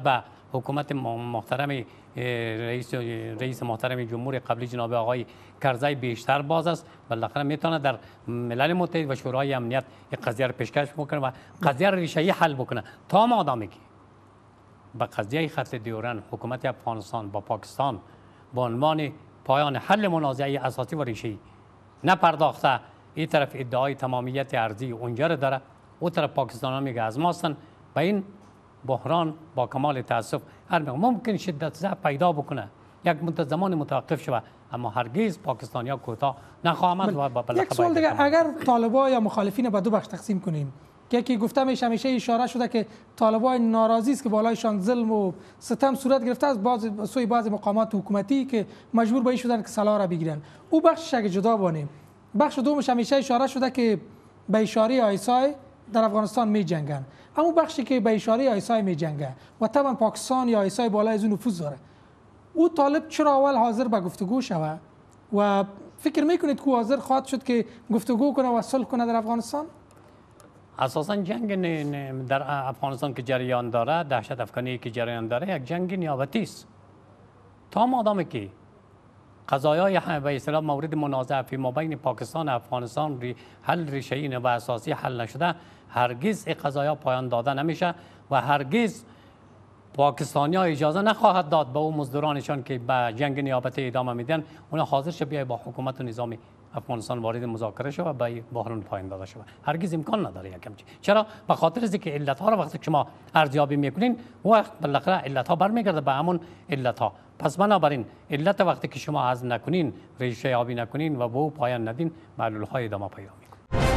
حکومت محترم رئیس رئیس محترم جمهوری قبلی جناب آقای کرزی بیشتر باز است، بالاخره میتونه در ملل متحد و شورای امنیت یک قضیه رو پیشکش بکنه و قضیه رو ریشه‌ای حل بکنه. تا مادامی که به قضیه خط دیورند حکومت افغانستان با پاکستان با عنوان پایان حل منازعه اساسی و ریشه‌ای نپرداخته، این طرف ادعای تمامیت ارضی اونجا داره، اون طرف پاکستان میگه از ما هستن، به این بحران با کمال تاسف هر ممکن شدت ضعف پیدا بکنه، یک مدت زمان متوقف شود، اما هرگز پاکستانیا کوتاه نخواهند. و بالاخره یک سوال دیگه، اگر طالبان یا مخالفین به دو بخش تقسیم کنیم، که یکی گفته میشه همیشه اشاره شده که طالبان ناراضی است که بالایشان ظلم و ستم صورت گرفته از باز سوی بعض مقامات حکومتی که مجبور به این شدن که سلاح را بگیرن. او بخشش اگه جدا بانیم، بخش دومش همیشه اشاره شده که به اشاره آیسای در افغانستان می جنگن، اما بخشی که به اشاره آیسای می جنگه و طبعا پاکستان یا آیسای بالای از اون نفوذ داره، او طالب چرا اول حاضر به گفتگو شوه و فکر میکنید که حاضر خواهد شد که گفتگو کنه و صلح کنه در افغانستان؟ اساسا جنگ در افغانستان که جریان داره، دهشت افغانی که جریان داره، یک جنگ نیابتی است. تا مادامی که قضایای به اصطلاح مورد منازعه فی مابین پاکستان و افغانستان ری حل ریشه‌ای و اساسی حل نشده، هرگز این قضایا پایان داده نمیشه و هرگز پاکستانی‌ها اجازه نخواهد داد به اون مزدورانشان که به جنگ نیابتی ادامه میدن، اونا حاضر شه بیای با حکومت و نظام افغانستان وارد مذاکره شود و به بحران پایان داده شود. هرگز امکان نداره یکم چی. چرا؟ به خاطر از اینکه علت ها رو وقتی شما ارزیابی میکنین، وقت بالاخره علت ها برمیگرده به همون علت ها. پس بنابراین علت وقتی که شما حذف نکنین، ریشه یابی نکنین و به او پایان ندین، معلول های ادامه پیدا میکنه.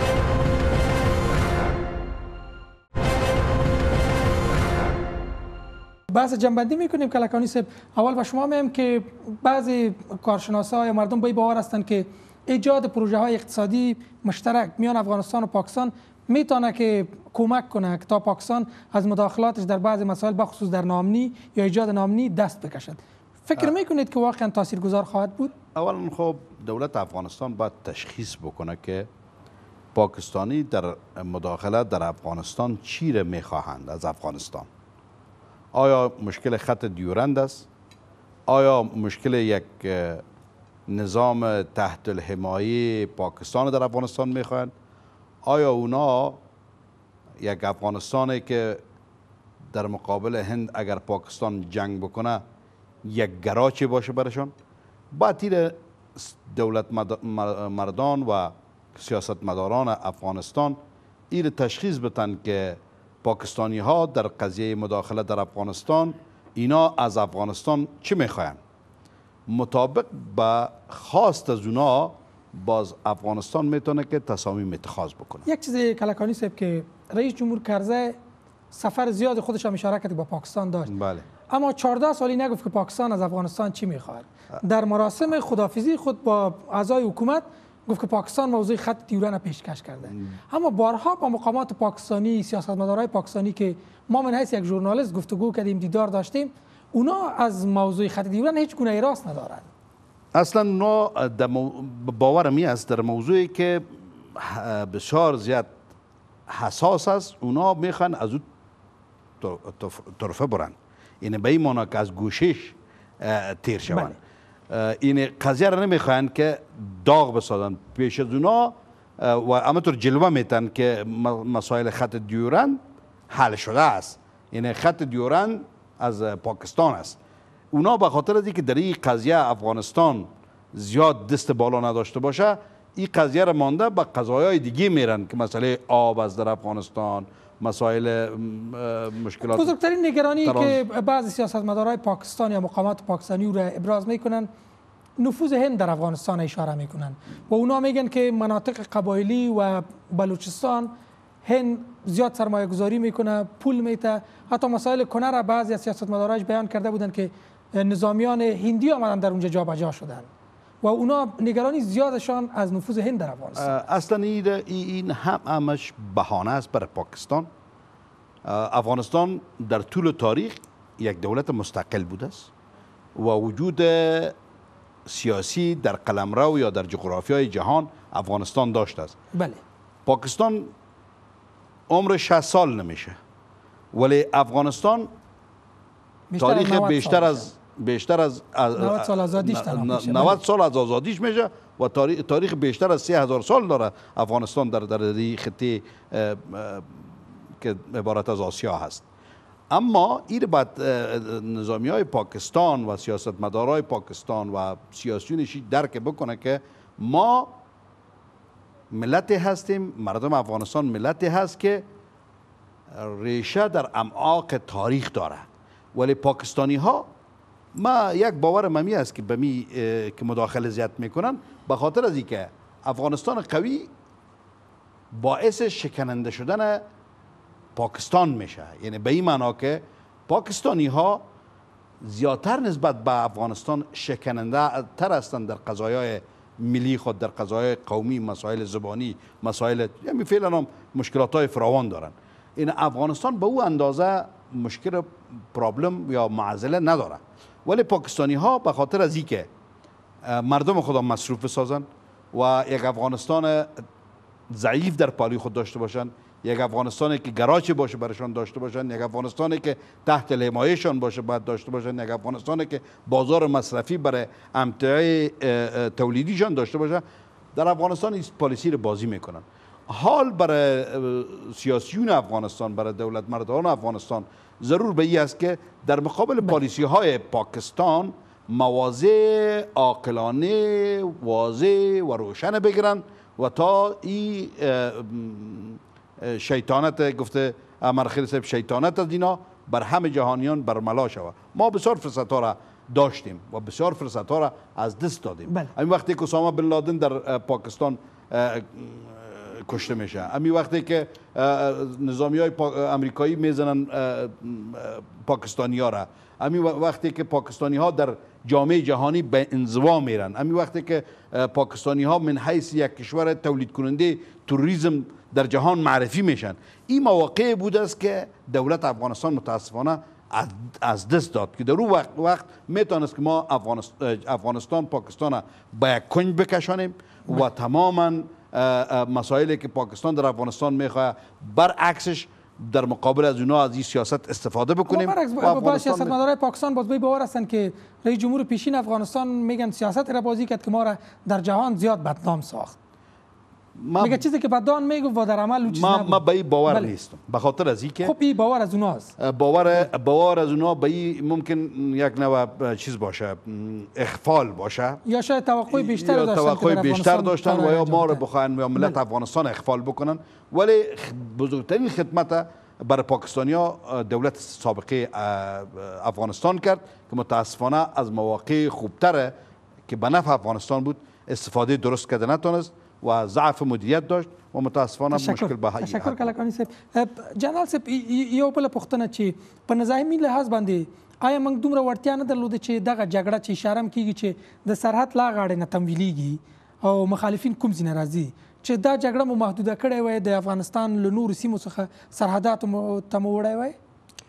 بحث جنبندی میکنیم کلکانی صاحب. اول به شما میگم که بعضی کارشناسا یا مردم به این باور هستند که ایجاد پروژه های اقتصادی مشترک میان افغانستان و پاکستان میتونه که کمک کنه که تا پاکستان از مداخلاتش در بعضی مسائل بخصوص در نامنی یا ایجاد نامنی دست بکشد. فکر میکنید که واقعا تاثیرگذار خواهد بود؟ اولا خب دولت افغانستان باید تشخیص بکنه که پاکستانی در مداخله در افغانستان چی را میخواهند از افغانستان. آیا مشکل خط دیورند است؟ آیا مشکل یک نظام تحت الحمایه پاکستان در افغانستان میخواهند؟ آیا اونا یک افغانستانی که در مقابل هند اگر پاکستان جنگ بکنه یک گراچی باشه برشان؟ باید تیر دولت مردان و سیاستمداران افغانستان این تشخیص بدن که پاکستانی ها در قضیه مداخله در افغانستان اینا از افغانستان چه میخواین، مطابق به خواست از اونا باز افغانستان میتونه که تصامیم اتخاذ بکنه. یک چیز کلکانی صاحب که رئیس جمهور کرزی سفر زیاد خودش هم اشاره کرد با پاکستان داشت، بله، اما چهارده سالی نگفت که پاکستان از افغانستان چی میخواد. در مراسم خداحافظی خود با اعضای حکومت گفت که پاکستان موضوع خط دیورند پیشکش کرده. اما بارها با مقامات پاکستانی، سیاستمدارای پاکستانی که ما من حیث یک ژورنالیست گفتگو کردیم، دیدار داشتیم، اونا از موضوع خط دیورند هیچ گونه راست ندارند. اصلا اونا باورم این است در موضوعی که بسیار زیاد حساس است، اونا میخوان از اون طرفه برن، یعنی به این معنی که از گوشش تیر شوند. این قضیه را نمیخوان که داغ بسازن پیش از اونا و همینطور جلوه میتن که مسائل خط دیورند حل شده است، یعنی خط دیورند از پاکستان است. اونا به خاطر از اینکه در این قضیه افغانستان زیاد دست بالا نداشته باشه، این قضیه را مانده به قضایای دیگه میرن که مسئله آب از در افغانستان، مسائل مشکلات. بزرگترین نگرانی که بعضی سیاستمدارای پاکستان یا مقامات پاکستانی رو ابراز میکنن، نفوذ هند در افغانستان اشاره میکنن و اونا میگن که مناطق قبایلی و بلوچستان هند زیاد سرمایه گذاری میکنه، پول میته. حتی مسائل کنه را بعضی از سیاستمداراش بیان کرده بودن که نظامیان هندی آمدن در اونجا جابجا شدن و اونا نگرانی زیادشان از نفوذ هند در افغانستان. اصلا این هم همش بهانه است برای پاکستان. افغانستان در طول تاریخ یک دولت مستقل بوده است و وجود سیاسی در قلمرو یا در جغرافیای جهان افغانستان داشته است. بله. پاکستان عمر شصت سال نمیشه، ولی افغانستان تاریخ بیشتر از بیشتر از نود سال آزادیش نود سال از آزادیش میشه و تاریخ تاریخ بیشتر از سه هزار سال داره افغانستان در در این خطه که عبارت از آسیا هست. اما این بعد نظامی های پاکستان و سیاستمدارای پاکستان و سیاسیونش درک بکنه که ما ملتی هستیم، مردم افغانستان ملتی هست که ریشه در اعماق تاریخ داره، ولی پاکستانی ها ما یک باور ممی است که بمی که مداخله زیاد میکنن به خاطر از اینکه افغانستان قوی باعث شکننده شدن پاکستان میشه، یعنی به این معنا که پاکستانی ها زیادتر نسبت به افغانستان شکننده تر هستند در قضایای ملی خود، در قضایای قومی، مسائل زبانی، مسائل یعنی فعلا هم مشکلات های فراوان دارن. این افغانستان به او اندازه مشکل پرابلم یا معضله نداره، ولی پاکستانی ها به خاطر از اینکه مردم خود مصروف بسازن و یک افغانستان ضعیف در پالی خود داشته باشن، یک افغانستانی که گراچی باشه برشان داشته باشن، یک افغانستانی که تحت حمایهشان باشه باید داشته باشن، یک افغانستانی که بازار مصرفی برای امتیاع تولیدیشان داشته باشه، در افغانستان این پالیسی رو بازی میکنن. حال برای سیاسیون افغانستان، برای دولت مردان افغانستان ضرور به این است که در مقابل پالیسی های پاکستان مواضع عاقلانه، واضح و روشن بگیرن و تا این شیطانت گفته امر خیل صاحب شیطانت از اینا بر همه جهانیان برملا شود. ما بسیار فرصت ها را داشتیم و بسیار فرصت ها را از دست دادیم. همین وقتی که اسامه بن لادن در پاکستان کشته میشه، همین وقتی که نظامی های امریکایی میزنن پاکستانی ها را، همین وقتی که پاکستانی ها در جامعه جهانی به انزوا میرن، همین وقتی که پاکستانی ها من حیث یک کشور تولید کننده توریسم در جهان معرفی میشن. این مواقع بود است که دولت افغانستان متاسفانه از دست داد که در اون وقت, وقت میتونست که ما افغانستان, افغانستان پاکستان با یک کنج بکشانیم و تماما مسائلی که پاکستان در افغانستان میخواه برعکسش در مقابل از اونا از این سیاست استفاده بکنیم. با سیاستمدارای پاکستان باز باور هستند که رئیس جمهور پیشین افغانستان میگن سیاست را بازی کرد که ما را در جهان زیاد بدنام ساخت. میگه چیزی که بدان میگه و در عمل اون چیز ما نبود. ما به این باور بله. نیستم، به خاطر از اینکه خب این باور از اوناست. باور باور از اونا به این ممکن یک نوع چیز باشه، اخفال باشه، یا شاید توقع بیشتر داشتن، توقع بیشتر داشتن و یا ما رو بخواین یا ملت افغانستان اخفال بکنن. ولی بزرگترین خدمت برای پاکستانیا دولت سابقه افغانستان کرد که متاسفانه از مواقع خوبتره که به نفع افغانستان بود استفاده درست کرده نتونست و ضعف مدیریت داشت و متاسفانه مشکل به هایی. تشکر کلکانی صاحب. جنرال صاحب یو بل پوښتنه چې په نظامی لحاظ باندې آیا موږ دومره وړتیا نه درلوده چې دغه جګړه چې اشاره کیږي چې د سرحد لا غاړې نه تمویلیږي او مخالفین کوم ځای نه راځي چې دا جګړه مو محدوده کړې وای د افغانستان له نورو سیمو څخه سرحدات مو ته مو وړی وای؟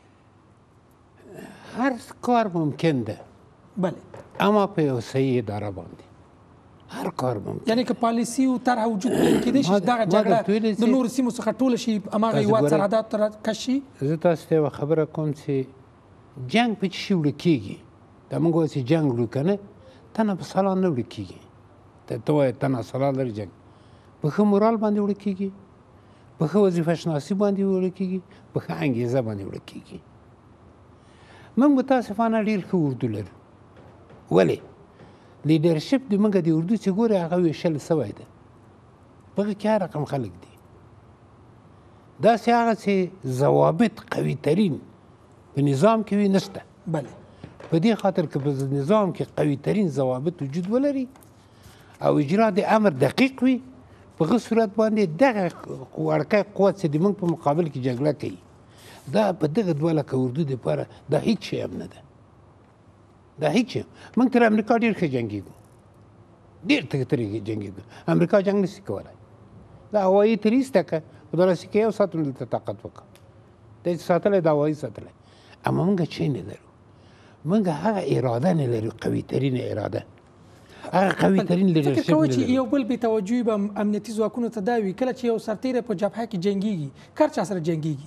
هر کار ممکن ده، بله، اما په یو صحیح اداره باندې هر کار ممکن. یعنی که پالیسی او طرح وجود کېدای شي دغه جګړه د نورو سیمو څخه ټوله شي هماغه هېواد سرحدات ته کش شي. زه تاسو ته یوه خبره کوم چې جنګ په څه شي وړه کېږي. دا موږ وایو چې جنګ وړو که نه، تنه په سلا نه وړه کېږي. ته وایې تنه سلا لري جنګ په ښه مورال باندې وړه کېږي، په ښه وظیفه شناسي باندې وړه کېږي، په ښه انګیزه باندې وړه کېږي. موږ متاسفانه ډېر ښه اردو لرو، ولې لیډرشپ د موږ د اردو چې ګورې هغه ویشل سوی ده. په هغه کې هر رقم خلک دي. داسې هغه چې ضوابط قوي ترین په نظام کې وي نشته. بله، په دې خاطر که په نظام کې قوي ترین ضوابط وجود ولري او اجرا د امر دقیق وي، په هغه صورت باندې دغه وړکی قوت چې د موږ په مقابل کې جګړه کوي، دا په دغه دوه لکه اردو دپاره دا هیڅ شی هم نه ده. دا هیڅ موږ تر امریکا ډېر ښه جنګېږو، ډېر ښه جنګېږو. امریکا جنګ نشي کولی. دا هوایي ترې ایسته کړه، په داسې کې یو ساتم دلته طاقت وکړه، دا ساتلی، دا هوایي ساتلی. اما موږ شی نه لرو، موږ هغه اراده نه لرو، قوي ترینه اراده، هغه قوي ترین لیډرشپ فکر کوئ چې یو بل بې توجهي به امنیتي ځواکونو ته دا وي کله چې یو سرتیری په جبهه کې جنګېږي، کار چا سره جنګېږي،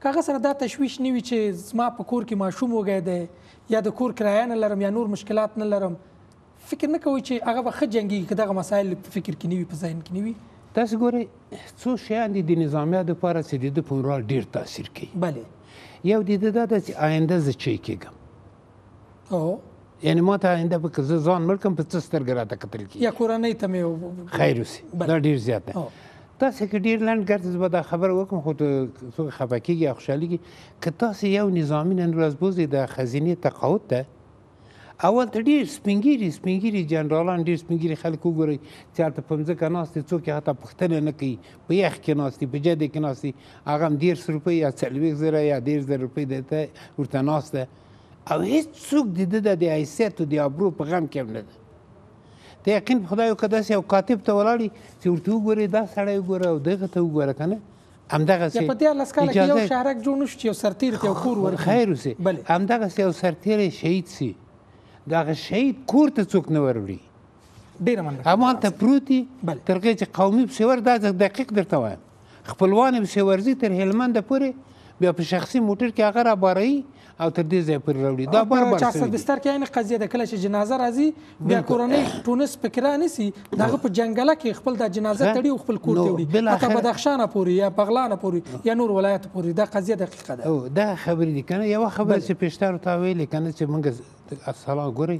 که هغه سره دا تشویش نه وي چې زما په کور کې ماشوم وږی دی یا د کور کرایه نه لرم یا نور مشکلات نه لرم، فکر نه کوئ چې هغه به ښه جنګېږي که دغه مسایل په فکر کې نه وي، په ذهن کې نه وي؟ تاسو ګورئ څو شیان دي د نظامیه دپاره چې د ده په ورال ډېر تاثیر کوي. بلې یو د ده دا ده چې آینده زه چی کېږم، او یعنې ما ته آینده به که زه ځان مړ کړم په څه سترګه راته کتل کېږي یا کورنۍ ته مې خیر اوسي. دا ډېر زیات دی. تاسې که ډېر لنډ ګرځ به دا خبره وکړم خو څوک خفه کېږي یا خوشحالېږي که تاسې یو نظامي نن ورځ بوځئ د خزینې تقاعد ته، اول ته ډېر سپین ږیري سپین ږیري جنرالان ډېر سپین ږیري خلک وګورئ چې هلته په مځکه ناست دي، څوک یې حتی پوښتنه نه کوي، په یخ کې ناست دي، په جدې کې ناست دي، هغه هم دېرش روپۍ یا څلوېښت زره یا دېرش زره روپۍ دلته ورته ناست ده او هېڅوک د ده د حیثیت او د ابرو په غم کې هم نه ده. ته یقین په خدای وکړه داسې یو کاتب ته ولاړې چې ورته وګورې دا سړی وګوره او دغه ته وګوره که نه همدغسې یا په دیارلس کاله کې یو شهرک جوړ نه شو چې یو سرتېري ته یو کور ورکړي. خیر اوسې همدغسې یو سرتېری شهید سي، د هغه شهید کور ته څوک نه وروړي، ډېره مننه. همالته پروت دي تر هغې چې قومي پسې ور دا دقیق درته وایم خپلوان یې پسې ورځي تر هلمنده پورې، بیا په شخصي موټر کې هغه راباروي او تر دې ځای پورې راوړي. دا برابر چا سر بستر کې عین قضیه ده، کله چې جنازه راځي بیا کورنۍ ټونس پکې رانیسي، د هغه په جنګله کې خپل دا جنازه تړي او خپل کور ته وړي، حتی بدخشانه پورې یا بغلانه پورې یا نور ولایت پورې. دا قضیه دقیقه ده. دا خبرې دي که نه. یوه خبره چې پیشتر ورته ویلې که نه چې موږ السلام ګورئ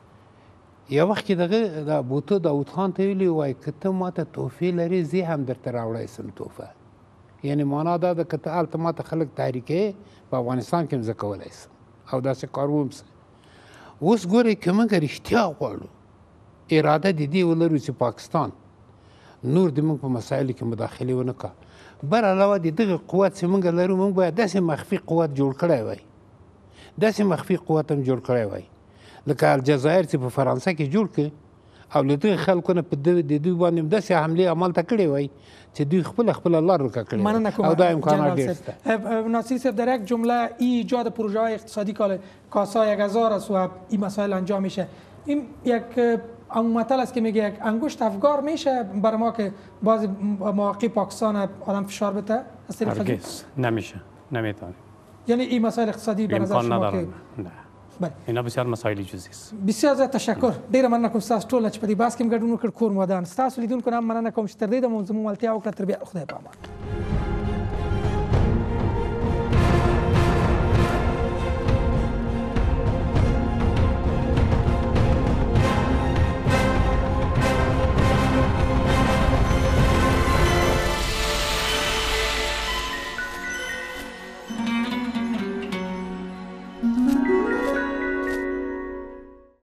یو وخت کې دغه د بوتو داود خان ته ویلي وایي که ته ماته تحفې لرې زه هم درته راوړی سم تحفه، یعنې معنا دا ده که ته هلته ماته خلک تحریکوې په افغانستان کې هم زه کولی سم او داسې کار وم سم. اوس ګورئ که موږ رښتیا غواړو اراده د دې ولرو چې پاکستان نور د موږ په مسایلو کې مداخلې ونه کړه، بر علاوه د دغه قوت چې موږ لرو موږ باید داسې مخفي قوت جوړ کړی وای، داسې مخفي قوت هم جوړ کړی وای لکه الجزایر چې په فرانسه کې جوړ کړ او له دغه خلکو نه په د دوی باندې هم داسې حملې عملته کړې وای چې دوی خپله خپله لار ورکه کړې او دا امکانات ډېر شته. ناصری صاحب در یک جمله این ایجاد پروژه های اقتصادی که کاسا یک هزار است و این مسائل انجام میشه، این یک مطلب است که میگه یک انگشت افگار میشه برای ما که بعضی مواقع پاکستان آدم فشار بده؟ هرگز نمیشه، نمیتونه. یعنی این مسائل اقتصادی به نظر شما که نه اینا بسیار مسائل جزئی است. بسیار زیات تشکر. ډیره مننه کوم تاسو ټول چې په دې بحث کې ګډون وکړ. کور مودان تاسو لیدونکو هم مننه کوم چې تر دې د موضوع ملتیا وکړه. تر بیا خدای په امان.